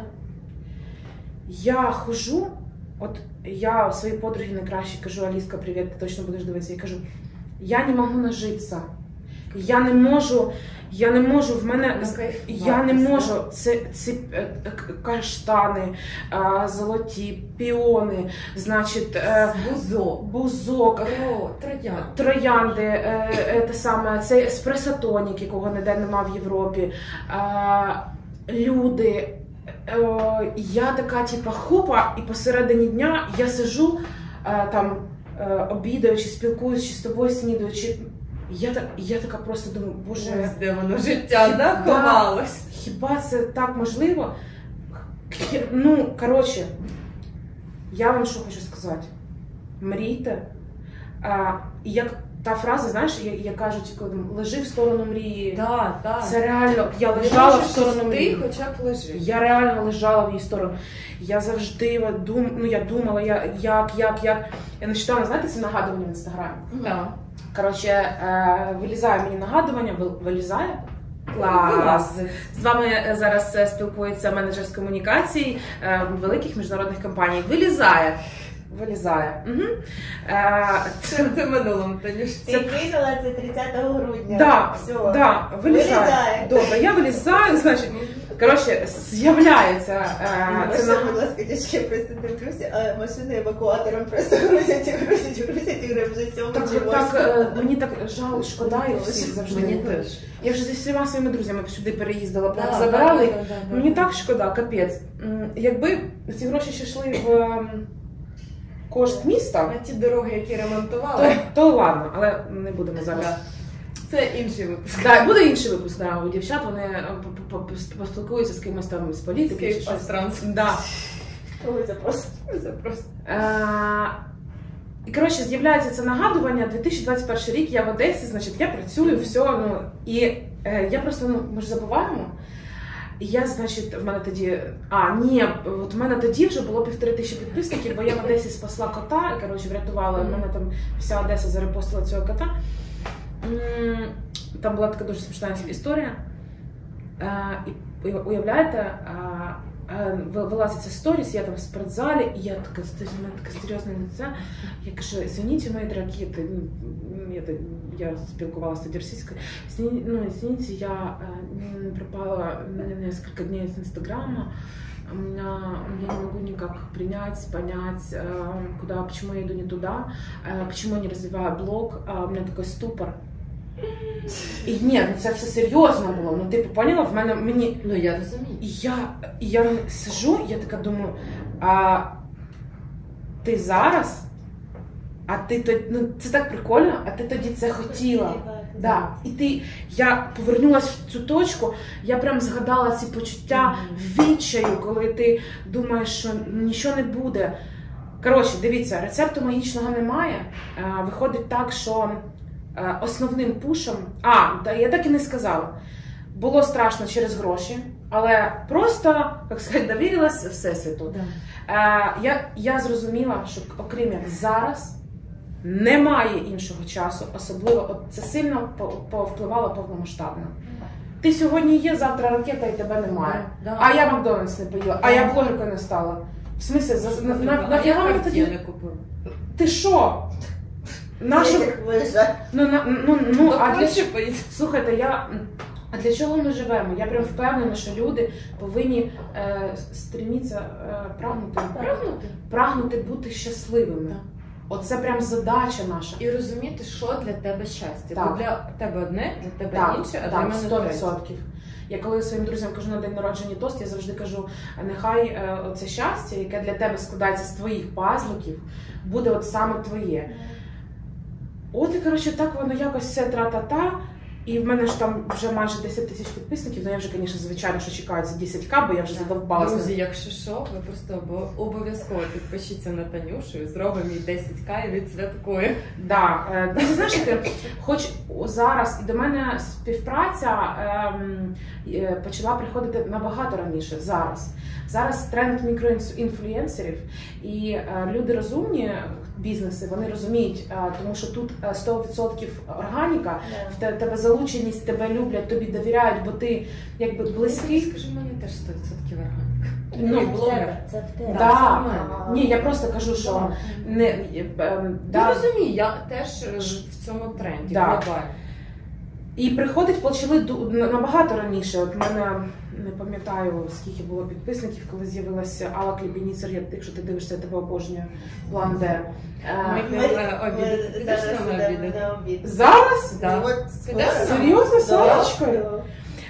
Я хожу, от я своїй подругі найкраще кажу: Аліска, привіт, ти точно будеш дивитися. Я кажу, я не можу нажитися, я не можу, я не можу, в мене, я не можу, це, ці каштани, золоті, піони, значить, бузок, бузок, О, троянди, троянди, те саме, цей еспресо-тонік, якого ніде нема в Європі, люди. Я така, типа, хупа, і посередині дня я сижу, там, обідаючи, спілкуючи з тобою, снідаючи. Я, так, я така просто думаю, боже... Де воно життя, да, ховалось? Хіба це так можливо? Ну, коротше, я вам що хочу сказати. Мрійте. А, і як та фраза, знаєш, я, я кажу, коли лежи в сторону мрії. Да, да. Це реально, я лежала в сторону мрії. Ти хоча б лежи. Я реально лежала в її сторону. Я завжди дум, ну, я думала, я, як, як, як. Я нещодавно, знаєте, це нагадування в інстаграмі. Да. Коротше, е, вилізає мені нагадування, вилізає. Клас. З вами зараз спілкується менеджер з комунікацій е, великих міжнародних компаній. Вилізає. Вилізає. Угу. Е, це, це минулому, Танюш. Ти кинула це тридцятого грудня. Да, все. Да, вилізає. Вилізає. Добре, я вилізаю, значить, коротше, з'являється. Е, це на... будь ласка, дівчатки, я просто дивлюся, а машини евакуатором просто грузять і грузять, грузять, і грузять вже цьому так, чогось. Так, е, мені так жаль, шкода і всіх завжди. Мені теж. Я вже зі всіма своїми друзями сюди переїздила, да, забирали. Да, да, да, да, мені да. так шкода, капець. Якби ці гроші ще йшли в кошт міста, на ті дороги, які ремонтували, то, то ладно, але не будемо зараз. Да. Це інший випуск. Так, да, буде інший випуск, да, у дівчат, вони поспілкуються з кимось там з політики. З кимось транс. Да. Ой, це просто. Це просто. І, коротше, з'являється це нагадування, дві тисячі двадцять перший рік, я в Одесі, значить, я працюю, все, ну, і е, я просто, ну, ми ж забуваємо, і я, значить, в мене тоді, а, ні, от в мене тоді вже було півтори тисячі підписників, бо я в Одесі спасла кота, і, коротше, врятувала, в мене там вся Одеса зарепостила цього кота. Там була така дуже смішна історія, і уявляєте, вилазить ця сторіс, я там в спортзалі, і я така, у мене таке серйозне лице, я кажу, извините, мої дорогі, я, я спілкувалася тоді російською, ну, извините, я не пропала несколько дней из Инстаграма, у меня, я не могу никак принять, понять, куда, почему я иду не туда, почему я не развиваю блог, у меня такой ступор. І ні, ну це все серйозно було, ну типу, поняла, в мене, мені... Ну я розумію. І я, і я сижу, і я така думаю, а ти зараз, а ти тоді, ну це так прикольно, а ти тоді це хотіла. Да. І ти, я повернулася в цю точку, я прям згадала ці почуття відчаю, коли ти думаєш, що нічого не буде. Коротше, дивіться, рецепту магічного немає. Виходить так, що основним пушем... А, я так і не сказала. Було страшно через гроші, але просто, як сказати, довірилась Всесвіту. Да. Я, я зрозуміла, що окрім як зараз, немає іншого часу, особливо от це сильно повпливало повномасштабно. Ти сьогодні є, завтра ракета і тебе немає. Да, да. А я Макдональдс не поїла, а я блогеркою не стала. В смысле, за, на, на, на, я на, тоді... не купила. Ти що? Нашу... Ну, на, ну, ну, а для... Слухайте, я... А для чого ми живемо? Я прям впевнена, що люди повинні е, стрімітися, е, прагнути, Прагнути? прагнути бути щасливими. Так. Оце прям задача наша. І розуміти, що для тебе щастя. Так. Бо для тебе одне, для тебе Так, інше, а так, для мене сто третє. відсотків. Я коли своїм друзям кажу на день народження тост, я завжди кажу, нехай е, оце щастя, яке для тебе складається з твоїх пазликів, буде от саме твоє. От і, коротше, так воно якось все тра-та-та. І в мене ж там вже майже десять тисяч підписників, ну я вже, звісно, звичайно, що чекаю це десять ка, бо я вже задовбалася. Друзі, якщо що, ви просто обов'язково підпишіться на Танюшу і зробимо їй десять ка і відсвяткуємо. Да. Ти знаєш, ти, хоч зараз і до мене співпраця ем, почала приходити набагато раніше, зараз. Зараз тренд мікроінфлюенсерів, і е, люди розумні, бізнеси, вони розуміють, е, тому що тут сто відсотків органіка, yeah. в тебе залученість, тебе люблять, тобі довіряють, бо ти якби близький. Скажи, в мене теж сто відсотків органіка. Ну, блогер. Це в тебе. Да. Ні, я просто кажу, що да. не... Е, е, да. Я розумію, я теж в цьому тренді. Да. І приходить, почали набагато раніше. От в мене, не пам'ятаю, скільки було підписників, коли з'явилася Алла Клібініцер, якщо ти дивишся, я тебе обожнюю, план Д. Ми обідати. Ти теж там обідати? Зараз? Да. Серйозно, Сонечко?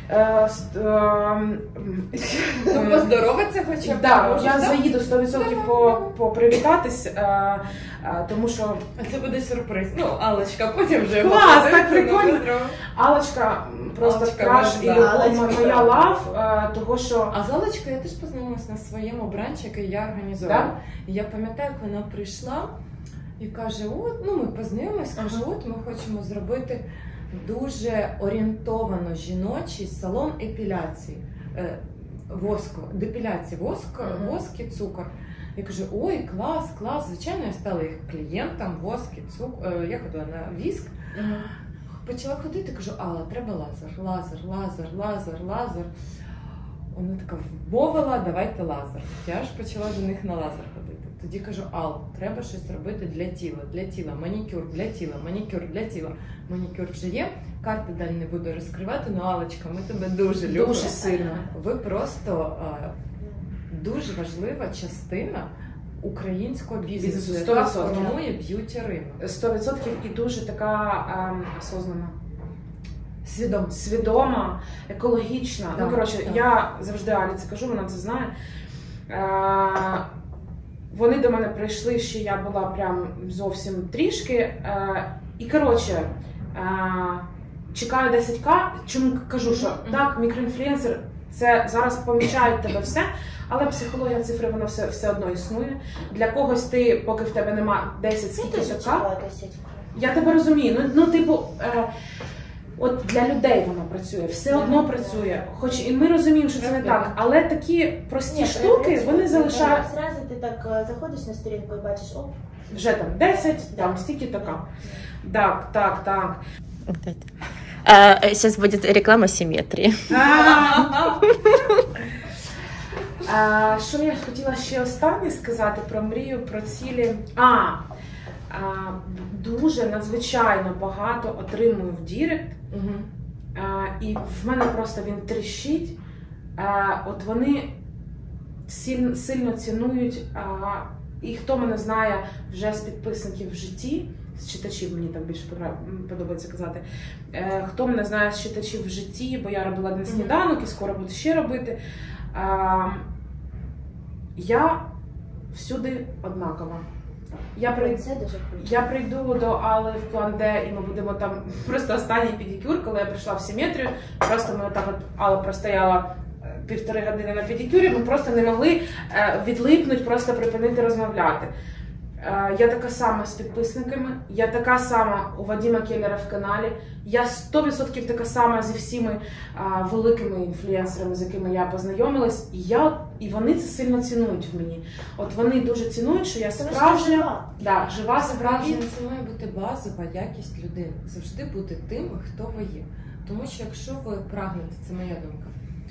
Ну, поздороваться хоча б. Так, я заїду сто відсотків попривітатись, тому що... Це буде сюрприз. Ну, Аллочка, потім вже... Клас, так прикольно. Аллочка просто краш і моя лав, того що... А з Аллочкою я теж познайомилась на своєму бранчі, який я організувала. І я пам'ятаю, як вона прийшла і каже, от, ну ми познайомились, каже, от ми хочемо зробити дуже орієнтовано жіночий салон епіляції, воску, депіляції, воск, uh-huh. воск і цукор. Я кажу, ой, клас, клас, звичайно, я стала їх клієнтом, воск і цукор, я ходила на віск. Uh-huh. Почала ходити, кажу, Алла, треба лазер, лазер, лазер, лазер, лазер. Вона така, вмовила, давайте лазер. Я ж почала до них на лазер ходити. Тоді кажу, Ал, треба щось робити для тіла, для тіла, манікюр для тіла, манікюр для тіла. Манікюр вже є, карти далі не буду розкривати, але Аллочка, ми тебе дуже любимо. Дуже сильно. Ви просто а, дуже важлива частина українського бізнесу, яка формує б'юті ринок. сто відсотків і дуже така а, осознана. Свідома. Свідома, екологічна. Да, ну, коротше, да. Я завжди Алі це кажу, вона це знає. Е, вони до мене прийшли, ще я була прям зовсім трішки. Е, і, коротше, е, чекаю десять ка. Чому кажу, що mm-hmm. так, мікроінфлюенсер, це зараз помічають тебе все, але психологія цифри, вона все, все одно існує. Для когось ти, поки в тебе нема десять, скільки така. Я тебе розумію. Ну, ну типу... Е, От для людей воно працює, все одно працює. Хоч і ми розуміємо, що це не так, але такі прості Ні, штуки, вони залишають... Зразу ти так заходиш на сторінку і бачиш, оп. Вже там десять, да. Там стільки така. Так, так, так. А, сейчас будет реклама симметрии. А, що я хотіла ще останнє сказати про мрію, про цілі? А, а дуже надзвичайно багато отримую в Дірект. Угу. А, і в мене просто він тріщить. А, от вони сильно, сильно цінують, а, і хто мене знає вже з підписників в житті, з читачів, мені так більше подобається казати, а, хто мене знає з читачів в житті, бо я робила один сніданок і скоро буду ще робити. А, я всюди однакова. Я прийду, Це дуже круто. я прийду до Алли в план Д, і ми будемо там просто останній педикюр, коли я прийшла в симетрію. Просто ми отак от Алла простояла півтори години на педикюрі, ми просто не могли відлипнути, просто припинити розмовляти. Я така сама з підписниками, я така сама у Вадима Келлера в каналі, я сто відсотків така сама зі всіми а, великими інфлюенсерами, з якими я познайомилась, і, я, і вони це сильно цінують в мені. От вони дуже цінують, що я справжня, жива. Да, жива, справжня. Це має бути базова якість людини, завжди бути тим, хто ви є. Тому що якщо ви прагнете, це моя думка,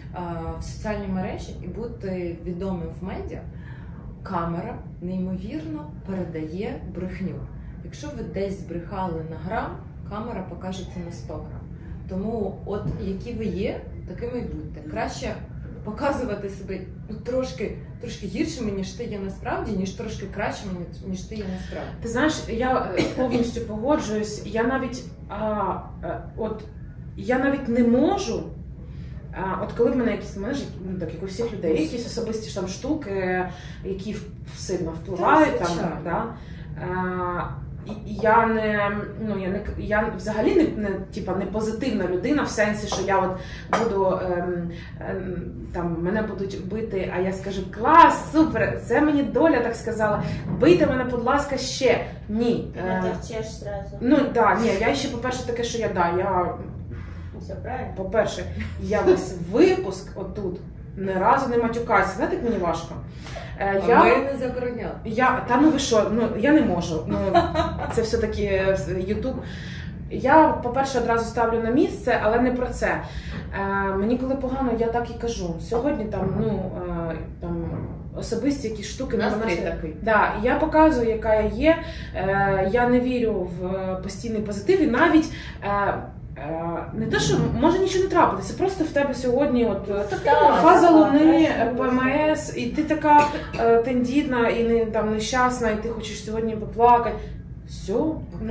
в соціальні мережі і бути відомим в медіа, камера неймовірно передає брехню. Якщо ви десь збрехали на грам, камера покаже це на сто грам. Тому от які ви є, такими й будьте. Краще показувати себе ну, трошки, трошки гіршими, ніж ти є насправді, ніж трошки кращими, ніж ти є насправді. Ти знаєш, я повністю погоджуюсь. Я навіть, а, от, я навіть не можу. А, от коли в мене якісь, мене ж, ну, так, як у всіх людей, якісь особисті там штуки, які сильно впливають, там, да, а, і я не, ну, я не, я взагалі не, не, типа, не позитивна людина в сенсі, що я от буду, ем, ем, там, мене будуть бити, а я скажу, клас, супер, це мені доля так сказала, бийте мене, будь ласка, ще. Ні. Ти не терчеш зразу. Ну, так, да, ні, я ще, по-перше, таке, що я, да, я... Все правильно. По-перше, я весь випуск отут ні разу не матюкаюся. Знаєте, як мені важко? Е, я, ми не забороняли. Я, та ну ви що, ну я не можу. Ну, це все-таки Ютуб. Я, по-перше, одразу ставлю на місце, але не про це. Е, мені коли погано, я так і кажу. Сьогодні там, ну, е, там особисті якісь штуки. Настрій такий. Да, я показую, яка я є. Е, я не вірю в постійний позитив і навіть е, не те, що може нічого не трапитися, просто в тебе сьогодні от фаза луни, ПМС, і ти така е, тендітна і не там нещасна, і ти хочеш сьогодні поплакати. Все, ну,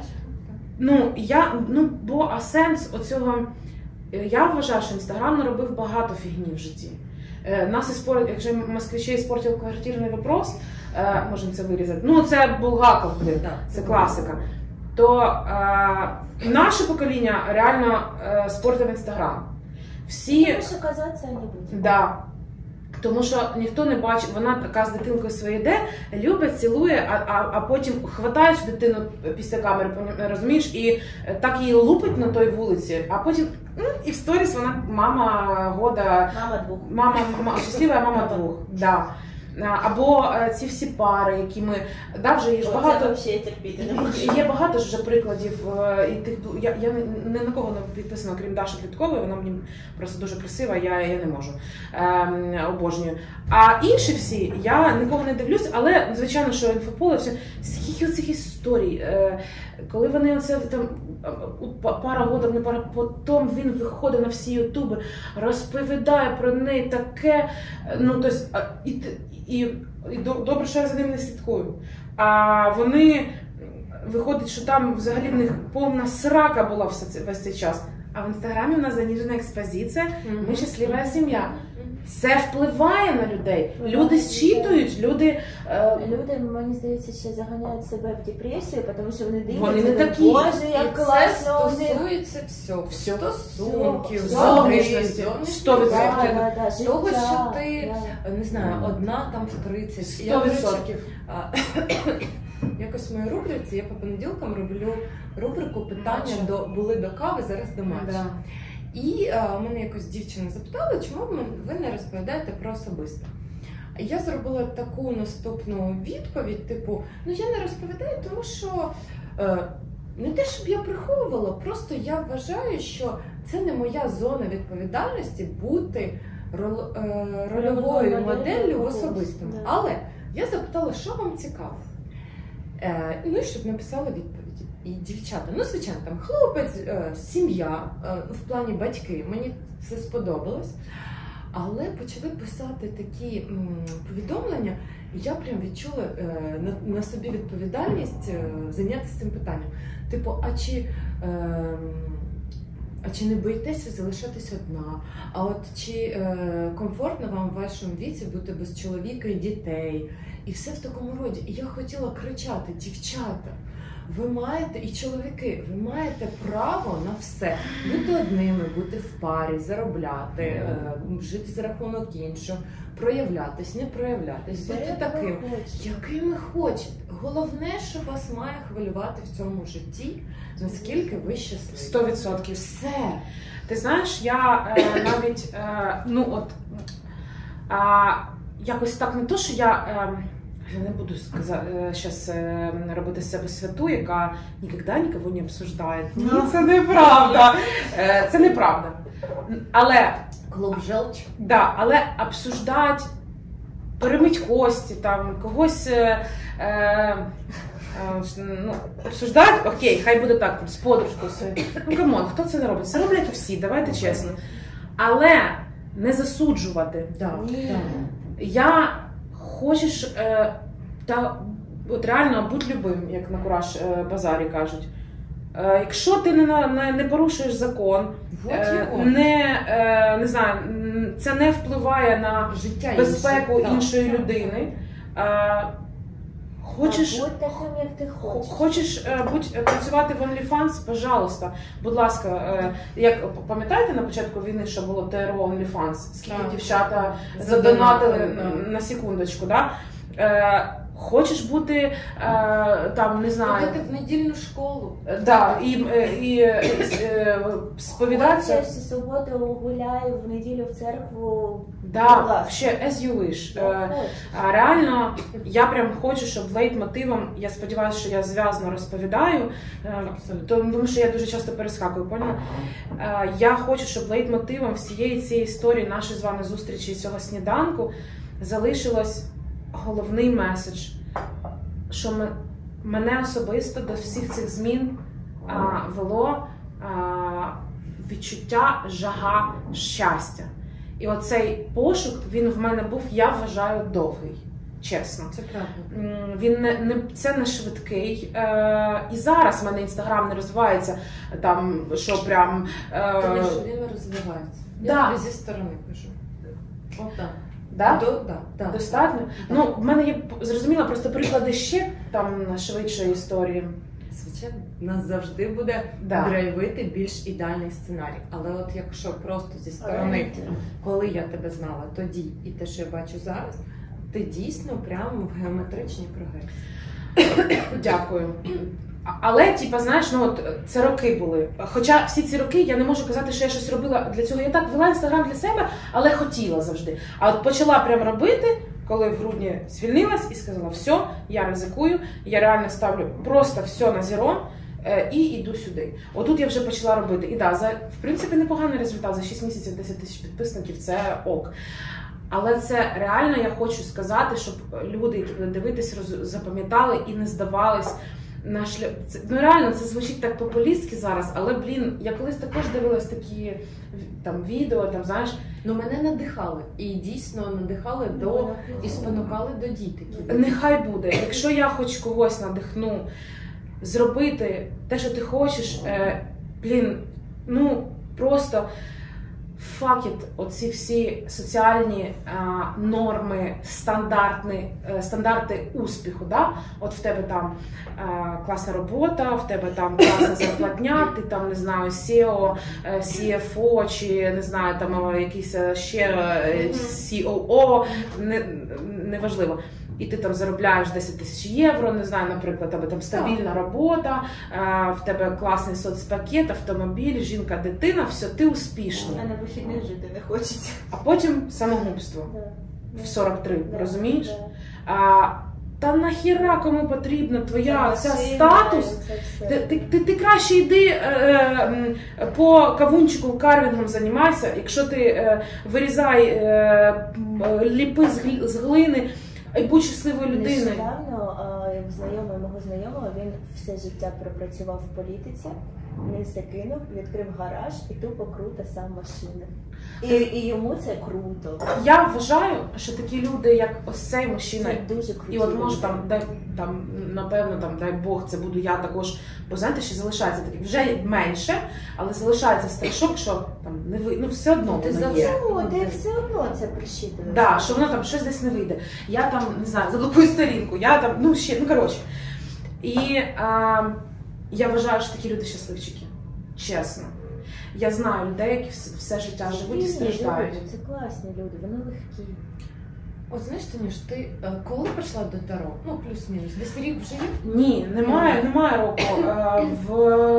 ну я ну бо а сенс оцього. Я вважаю, що Інстаграм наробив багато фігні в житті. Е, нас іспор... Якщо москвичей іспортив квартирний вопрос, е, можемо це вирізати. Ну це Булгаков, це класика. То е, наше покоління реально е, спортив Інстаграм. Всі... Тому що казатися не буде. Да. Тому що ніхто не бачить, вона така з дитинкою своєю йде, любить, цілує, а, а, а потім хватає цю дитину після камери, розумієш, і так її лупить на той вулиці, а потім і в сторіс вона мама года, мама двох, мама, мама щаслива мама двох. Да. Або ці всі пари, які ми, да, вже є ж багато, є багато ж вже прикладів, і тих, я, я не на кого не підписана, крім Даші Квіткової, вона мені просто дуже красива, я, я не можу, ем, обожнюю. А інші всі, я нікого не дивлюсь, але, звичайно, що інфополе, все, скільки цих історій, е, коли вони оце там, пара годів, не пара, потім він виходить на всі ютуби, розповідає про неї таке, ну, тобто, і, і, і добре, що я за ним не слідкую. А вони, виходить, що там взагалі в них повна срака була весь цей час. А в Інстаграмі у нас заніжена експозиція, ми щаслива сім'я. Це впливає на людей. Люди зчитують, люди... Е... Люди, мені здається, ще заганяють себе в депресію, тому що вони дивляться, вони не такі. Боже, як класно. Це стосується всього. Все. Стосунків, зовнішності. Сто відсотків. Того, що ти, не знаю, одна там в тридцять. Сто відсотків. Якось в моїй рубриці, я по понеділкам роблю рубрику питання до були до кави, зараз до матчу. Да. І а, мене якось дівчина запитала, чому ви не розповідаєте про особисте. Я зробила таку наступну відповідь, типу, ну я не розповідаю, тому що е, не те, щоб я приховувала, просто я вважаю, що це не моя зона відповідальності бути рол, е, рольовою моделлю в особистому. Але я запитала, що вам цікаво. Е, ну і щоб написала відповіді. І дівчата, ну звичайно, там хлопець, е, сім'я, е, в плані батьки, мені це сподобалось. Але почали писати такі м, повідомлення, і я прям відчула е, на, на собі відповідальність е, зайнятися цим питанням. Типу, а чи, е, А чи не боїтеся залишатись одна? А от чи е, комфортно вам в вашому віці бути без чоловіка і дітей? І все в такому роді. І я хотіла кричати: дівчата, ви маєте, і чоловіки, ви маєте право на все. Бути одними, бути в парі, заробляти, е, жити за рахунок іншого, проявлятись, не проявлятись, бути таким, яким ви хочете. Головне, що вас має хвилювати в цьому житті, наскільки ви щасливі. Сто відсотків. Все. Ти знаєш, я е, навіть, е, ну от, е, якось так не то, що я, е, я не буду зараз е, робити з себе святу, яка ніколи нікого не обсуждає. Ні, це неправда. Е, це неправда. Але, Клуб желчі. да, але обсуждати, перемить кості, там, когось... Е, е, Ну, обсуждати, окей, хай буде так, там, з подружкою. Ну, камон, хто це не робить? Це роблять всі, давайте чесно. Але не засуджувати. Да, да. Я хочеш, е, та, от реально, будь любим, як на Кураж е, базарі кажуть. Е, якщо ти не, не, не порушуєш закон, е, не, е, не знаю, це не впливає на життя безпеку інших, іншої так. людини, е, Хочеш, будь таким, як ти хочеш. Хочеш будь, працювати в OnlyFans? Пожалуйста, будь ласка, як пам'ятаєте на початку війни, що було ТРО OnlyFans? Скільки так, дівчата задонатили, задонатили так. на секундочку, да? Е, хочеш бути, е, там, не знаю... Ходити в недільну школу. Да, і, і, і е, сповідатися... Хочеш суботу гуляю, в неділю в церкву. Да, ще as you wish. Е, а реально, я прям хочу, щоб лейтмотивом, я сподіваюся, що я зв'язно розповідаю, Абсолютно. тому що я дуже часто перескакую, поняла? Е, я хочу, щоб лейтмотивом всієї цієї історії, нашої з вами зустрічі цього сніданку, залишилось головний меседж, що ми, мене особисто до всіх цих змін а, вело а, відчуття жага щастя. І оцей пошук, він в мене був, я вважаю, довгий, чесно. Це правда. Він не, не, це не швидкий. Е, і зараз в мене Інстаграм не розвивається, там, що прям... Е, Тому що він розвивається. Я да. тобі зі сторони кажу. От так. Да? До, да, да. Достатньо? Да. Ну, в мене є, зрозуміло, просто приклади ще там швидшої історії. Звичайно, у нас завжди буде Да. драйвити більш ідеальний сценарій. Але от якщо просто зі сторони, коли я тебе знала тоді і те, що я бачу зараз, ти дійсно прямо в геометричній прогресії. Дякую. А- Але, типа, знаєш, ну от це роки були. Хоча всі ці роки я не можу казати, що я щось робила для цього. Я так вела Інстаграм для себе, але хотіла завжди. А от почала прям робити, коли в грудні звільнилась і сказала, все, я ризикую, я реально ставлю просто все на зеро е, і йду сюди. Отут я вже почала робити. І да, за, в принципі, непоганий результат. За шість місяців десять тисяч підписників – це ок. Але це реально я хочу сказати, щоб люди, які будуть дивитись, роз- запам'ятали і не здавались на шлях. Це, ну реально, це звучить так популістськи зараз, але, блін, я колись також дивилась такі там відео, там, знаєш, Ну, мене надихали. І дійсно надихали до, і спонукали до дій такі. нехай буде. Якщо я хоч когось надихну зробити те, що ти хочеш, е, блін, ну просто fuck it, оці всі соціальні а, норми, стандартні, е, стандарти успіху, да? От в тебе там е, класна робота, в тебе там класна зарплатня, ти там, не знаю, сео, е, сі еф о, чи, не знаю, там е, якийсь е, ще е, сі о о, не, неважливо. І ти там заробляєш десять тисяч євро, не знаю, наприклад, тебе там стабільна робота, в тебе класний соцпакет, автомобіль, жінка, дитина, все, ти успішний. А на вихідних жити не хочеться. А потім самогубство Да. в сорок три, Да. розумієш? Да. А, та нахіра кому потрібна твоя Це ця машина, статус? це все. Ти, ти, ти, ти краще йди е, е, по кавунчику карвінгом займайся, якщо ти е, вирізай, е, е, ліпи з, гл- з глини, і будь щасливою людиною. Нещодавно а, знайомий мого знайомого, він все життя пропрацював в політиці, Він все кинув, відкрив гараж і тупо круто сам машини. І, і йому це круто. Я вважаю, що такі люди, як ось цей мужчина, Це дуже круто. і от може там, дай, там, напевно, там, дай Бог, це буду я також, бо знаєте, що залишається такі, вже менше, але залишається страшок, що там не ви, ну все одно Ти воно є. Ну, ти все одно це прищитуєш. Да, що воно там щось десь не вийде. Я там, не знаю, заблокую сторінку, я там, ну ще, ну коротше. І а, я вважаю, що такі люди щасливчики. Чесно. Я знаю людей, які все, все життя живуть і страждають. Люди, це класні люди, вони легкі. От знаєш, Танюш, ти е, коли прийшла до Таро? Ну, плюс-мінус, десь рік вже є? Ні, немає, немає року. Е, В,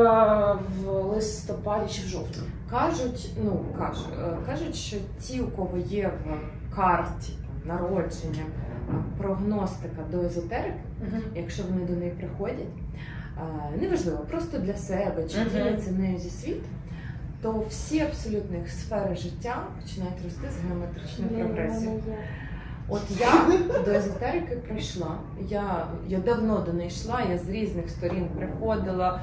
в листопаді чи в жовтні. Кажуть, ну кажуть, е, кажуть, що ті, у кого є в карті там, народження, е, прогностика до езотерики, Угу. якщо вони до неї приходять, е, неважливо, просто для себе чи Мгм. діляться нею зі світом, то всі абсолютно їх сфери життя починають рости з геометричною прогресією. От я до езотерики прийшла, я, я давно до неї йшла, я з різних сторін приходила,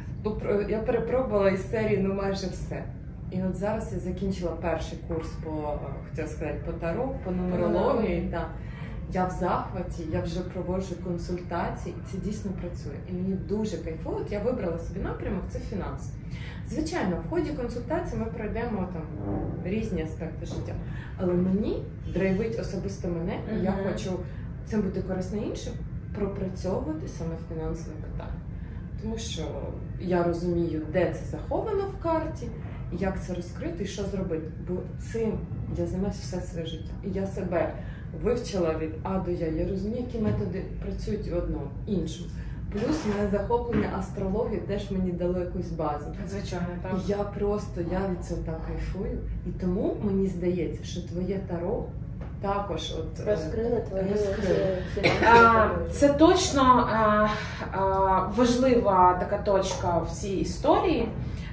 я перепробувала із серії ну майже все. І от зараз я закінчила перший курс по, хотіла сказати, по таро, по нумерології. Та я в захваті, я вже проводжу консультації, і це дійсно працює. І мені дуже кайфово. От я вибрала собі напрямок, це фінанси. Звичайно, в ході консультації ми пройдемо там різні аспекти життя. Але мені драйвить особисто мене, і я Мгм. хочу цим бути корисно іншим, пропрацьовувати саме фінансове питання. Тому що я розумію, де це заховано в карті, як це розкрити і що зробити. Бо цим я займаюся все своє життя. І я себе вивчила від А до Я. Я розумію, які методи працюють в одному, іншому. Плюс мене захоплення астрології теж мені дало якусь базу. Звичайно, так. І я просто, я від цього так кайфую. І тому мені здається, що твоє таро також от... е, Розкрили твої розкрили. ці А, фінансові Це точно а, а, важлива така точка в цій історії.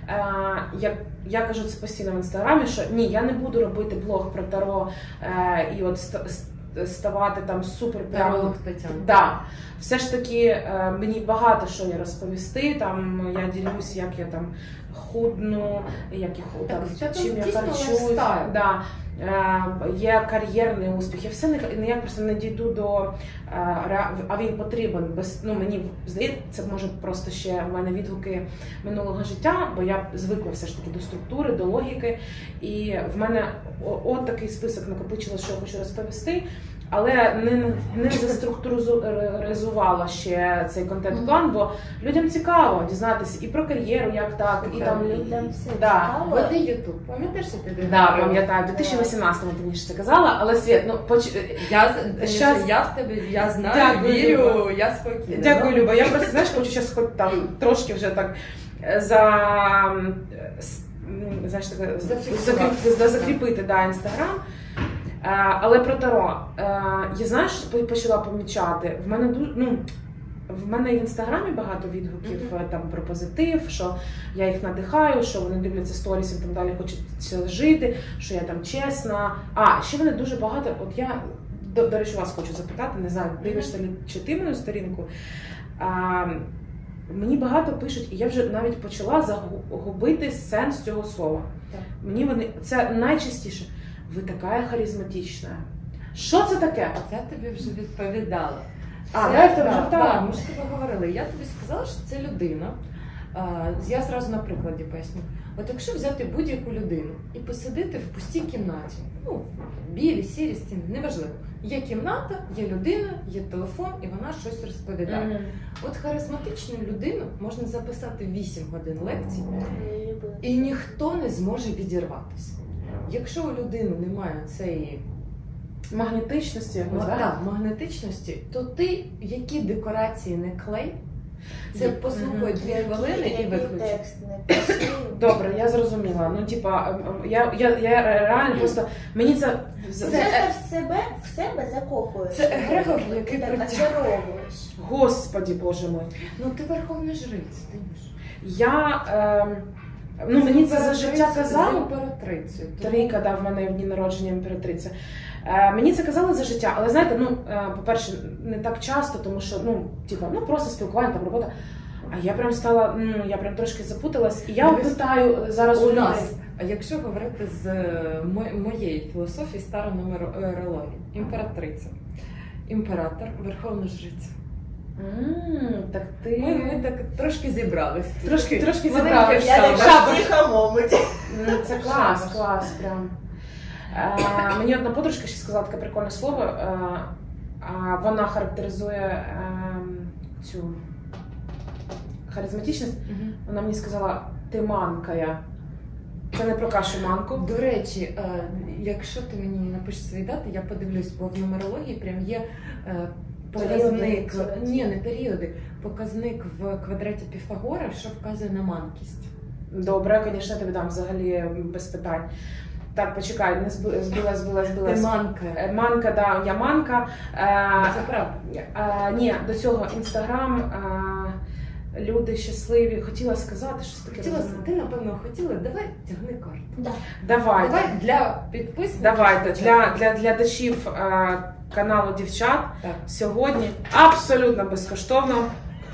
А, я, я кажу це постійно в інстаграмі, що ні, я не буду робити блог про таро а, і от ст- ст- ставати там супер прям. Таролог Тетяна. Да. Все ж таки е, мені багато що є розповісти. Там я ділюсь, як я там худну, як я худ- Так, там, в тебе чим я дійсно харчуюсь. лайфстайл. Да. Е, є кар'єрний успіх. Я все не ну, я просто не дійду до е, ре- а він потрібен. Без ну мені здається, це може просто ще в мене відгуки минулого життя, бо я звикла все ж таки до структури, до логіки. І в мене о- от такий список накопичила, що я хочу розповісти. Але не, не заструктуризувала ще цей контент-план, бо людям цікаво дізнатися і про кар'єру, як так, і там людям все да. цікаво. Веди Ютуб, пам'ятаєш, що ти Да, пам'ятаю, в дві тисячі вісімнадцятому ти мені ж це казала, але Світ, ну поч... Я, Щас- я в тебе, я знаю, Дякую, вірю, Люба. я спокійна. Дякую, Люба. Я просто знаєш, хочу зараз хоч там трошки вже так за с- м, знаєш, так, Зафіксувати. закріп- закріпити да, інстаграм. Е, Але про таро. Е, Я знаєш, що почала помічати. В мене дуже ну. В мене в інстаграмі багато відгуків Мгм. там про позитив, що я їх надихаю, що вони дивляться сторіс і там далі хочуть це жити, що я там чесна. А ще вони дуже багато. От я до, до речі, вас хочу запитати, не знаю, дивишся ли чи ти мою сторінку. А, мені багато пишуть, і я вже навіть почала загубити сенс цього слова. Так. Мені вони це найчастіше. Ви така харизматична. Що це таке? Я тобі вже відповідала. А, Це- я в тебе да, вже питала? да, ми ж тобі говорили. Я тобі сказала, що це людина. А, Я зразу на прикладі поясню. От якщо взяти будь-яку людину і посадити в пустій кімнаті, ну, білі, сірі стіни, неважливо. Є кімната, є людина, є телефон, і вона щось розповідає. Мгм. От харизматичну людину можна записати вісім годин лекцій, Я люблю. і ніхто не зможе відірватися. Якщо у людини немає цієї Магнетичності якось, ма- да? так, магнетичності, то ти які декорації не клей, це Мгм. послухай дві хвилини і Який виключи. текст не пиши. Добре, я зрозуміла. Ну, типа, ем, ем, я, я, я реально просто мені це з- Просто в себе, в себе закохуєш. Це егрегор, який так притягує. очаровуєш. Господі Боже мой. Ну ти верховна жриця, ти ж. Я ем, ну мені це за життя З казали. імператрицею. Тому- Трійка, да, в мене в дні народження імператриця. Е, мені це казали за життя, але знаєте, ну, е, по-перше, не так часто, тому що, ну, типа, ну, просто спілкування, там, робота. А я прям стала, ну, я прям трошки запуталась. І я питаю зараз у у нас. людей. А якщо говорити з мо- моєї філософії старої нумерології, імператриця, імператор, верховна жриця. М, так ти... Ми, ми так трошки зібрались. Трошки, трошки Вони зібрались. Я Шабаш. така в тихому омуті. Ну, це клас, Шабаш. клас, прям. Е, мені одна подружка ще сказала таке прикольне слово. Е, а вона характеризує е, цю харизматичність. Мгм. Вона мені сказала, ти манкая. Це не про кашу манку. До речі, е, якщо ти мені напишеш свої дати, я подивлюсь, бо в нумерології прям є е, показник, Періоди. ні, не періоди, показник в квадраті Піфагора, що вказує на манкість. Добре, звісно, тобі дам взагалі без питань. Так, почекай, не збила, збила, збила, збила. Ти манка. Е, Манка, да, я манка. Е, Це правда. е, ні, до цього інстаграм, е, люди щасливі. Хотіла сказати щось таке. Хотіла, розумне. ти, напевно, хотіла, давай тягни карту. Да. Давайте. Давай для підписників. Давайте для, спочатку. для глядачів е, каналу Дівчат Так. сьогодні абсолютно безкоштовно.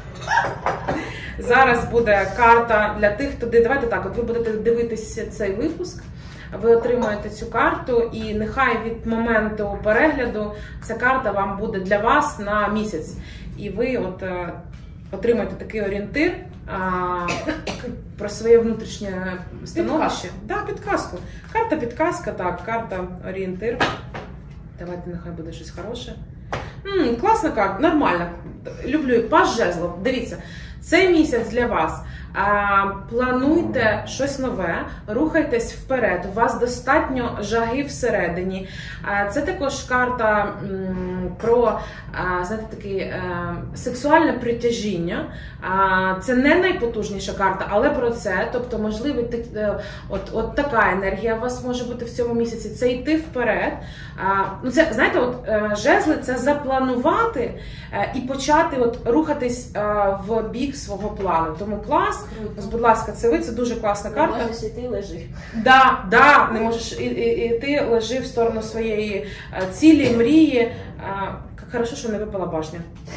Зараз буде карта для тих, хто де- давайте так. От ви будете дивитися цей випуск, ви отримаєте цю карту, і нехай від моменту перегляду ця карта вам буде для вас на місяць. І ви от е, отримаєте такий орієнтир а, про своє внутрішнє становище. Да, підказку. Карта підказка, так, карта орієнтир. Давайте, нехай буде щось хороше. М, класна карта, нормальна. Люблю паж жезлов. Дивіться, цей місяць для вас. А, плануйте щось нове, рухайтесь вперед. У вас достатньо жаги всередині. А, це також карта м, про а, знаєте, таке е, сексуальне притяжіння. А, це не найпотужніша карта, але про це. Тобто, можливо, ти- е, от, от така енергія у вас може бути в цьому місяці. Це йти вперед. А, ну це, знаєте, от е, жезли це запланувати е, і почати от рухатись е, в бік свого плану. Тому клас. Ось, будь ласка, це ви, це дуже класна карта. Можеш іти, лежи. Да, да, не можеш і, і, і ти лежи в сторону своєї е, цілі, мрії. А, як хорошо, що не випала башня.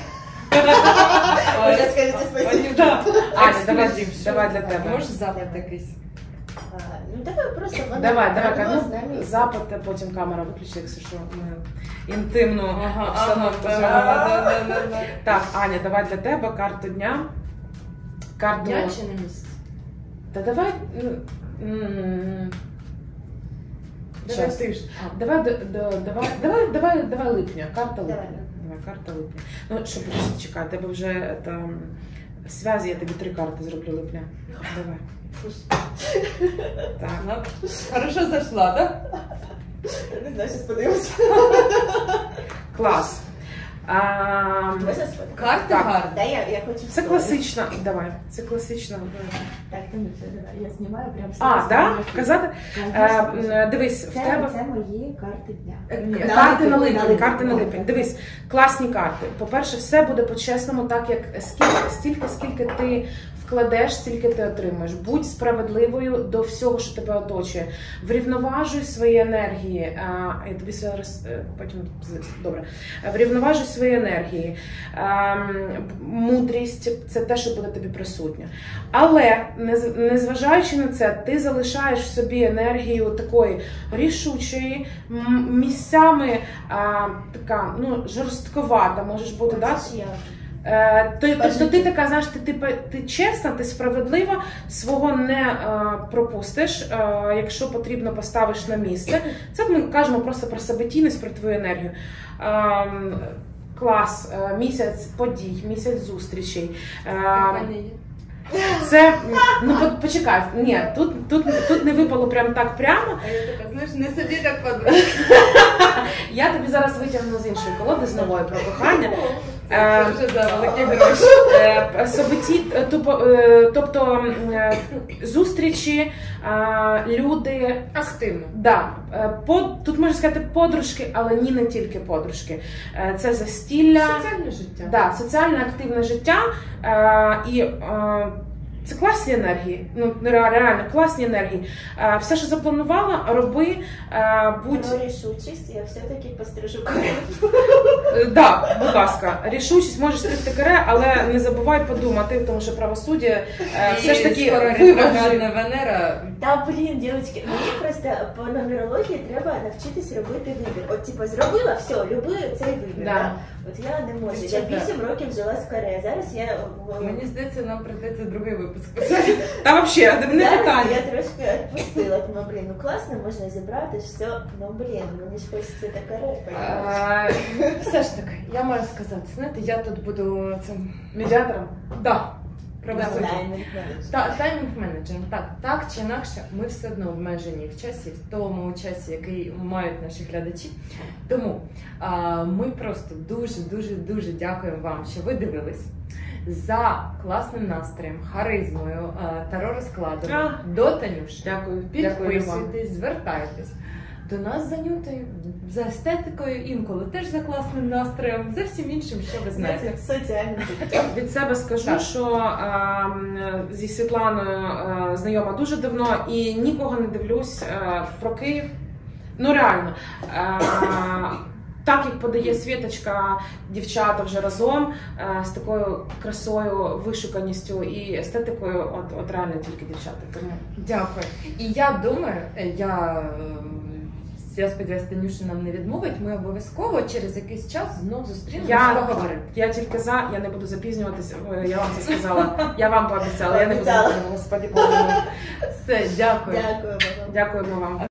Вже скажете спасибо. Да. Аня, давай, Ексклюзив. давай для тебе. Можеш запит якийсь? А, Ну давай просто вона Давай, давай, прогноз ну, на місяць. запит, а потім камера виключить, якщо що ми інтимну обстановку ага, зробимо. да, да, да, да. Так, Аня, давай для тебе карту дня. Карту... Дня чи на місяць? Та давай... м, м, Давай щас. тиждень. А, Давай, до- до- давай, давай, давай, давай липня, карта липня. Давай. Давай, карта липня. Ну, що, подожди, чекай, тебе вже там связі, я тобі три карти зроблю липня. Давай. Так. Вона хорошо зайшла, так? Не знаю, щас подивимося. Клас. А, Можна сфоткати? Карта Так. гарна. Да, я, я хочу це вспомнити. класична. Давай, це класична. Так, Танюша, давай, я знімаю прям А, зараз. да? Казати? Е, Конечно. м, дивись, в Це, тебе. це мої карти дня. Ні, На Карти на липень, липень, на карти на липень. липень. Дивись, класні карти. По-перше, все буде по-чесному, так як скільки, стільки, скільки ти вкладеш, стільки ти отримаєш. Будь справедливою до всього, що тебе оточує. Врівноважуй свої енергії. А, я тобі зараз е, потім добре. Врівноважуй свої енергії. Ем, Мудрість це те, що буде тобі присутнє. Але нез- незважаючи на це, ти залишаєш в собі енергію такої рішучої, м- місцями а, така, ну, жорстковата, можеш бути, да? Це ж я. Е, то, тобто Бажаю. ти така, знаєш, ти, ти, ти чесна, ти справедлива, свого не е, пропустиш, е, якщо потрібно, поставиш на місце. Це ми кажемо просто про себетійність, про твою енергію. Е, клас, е, місяць подій, місяць зустрічей. Е, Кохання є. це, ну по- почекай, ні, тут, тут, тут не випало прям так прямо. А я така, знаєш, не собі так подумала. Я тобі зараз витягну з іншої колоди, з нової про кохання. Це вже за великі гроші. Е, Собиті, е, тупо- е, тобто е, зустрічі, е, люди. Активно. Да, е, под, тут можна сказати подружки, але ні, не тільки подружки. Е, Це застілля, Соціальне життя. да, соціальне активне життя. Е, І е, Це класні енергії, ну реально класні енергії. Е, все, що запланувала, роби, е, будь... Про рішучість, я все-таки пострижу каре. Так, да, будь ласка, рішучість, можеш стригти каре, але не забувай подумати, тому що правосуддя е, все ж таки ретроградна Венера. Та, блін, дівчатки, мені просто по нумерології треба навчитись робити вибір. От, типу, зробила, все, люблю цей вибір. Да. Да? От я не можу. Я вісім років жила з каре, зараз я... Мені здається, нам прийдеться другий випуск писати. Та взагалі, не Зараз питання. я трошки відпустила, тому, блін, ну класно, можна зібрати, все, ну, блін, мені ж хочеться та каре, А, Все ж таки, я можу сказати, знаєте, я тут буду цим... Медіатором? Да, правосуддя. Таймінг-менеджмент. Та, таймінг-менеджером. Так, так чи інакше, ми все одно обмежені в часі, в тому часі, який мають наші глядачі. Тому а, ми просто дуже-дуже-дуже дякуємо вам, що ви дивились. За класним настроєм, харизмою, таро розкладом А, до Танюші. Дякую, дякую вам. Підписуйтесь, звертайтесь. До нас за Нютою, за естетикою, інколи теж за класним настроєм, за всім іншим, що ви знаєте. Соціальний Від себе скажу, Так. що е, зі Світланою е, знайома дуже давно і нікого не дивлюсь е, про Київ. Ну реально. Е, так як подає Світочка, дівчата вже разом е, з такою красою, вишуканістю і естетикою, от, от реально тільки дівчата. Тому Дякую. І я думаю, я, я сподіваюся, Танюша нам не відмовить, ми обов'язково через якийсь час знов зустрінемося Я- і поговоримо. я тільки за, я не буду запізнюватися, е, я вам це сказала. Я вам пообіцяла, я не буду Пообіцяла. запізнюватися, господи, Боже мій. Все, дякую. Дякуємо вам. Дякуємо вам.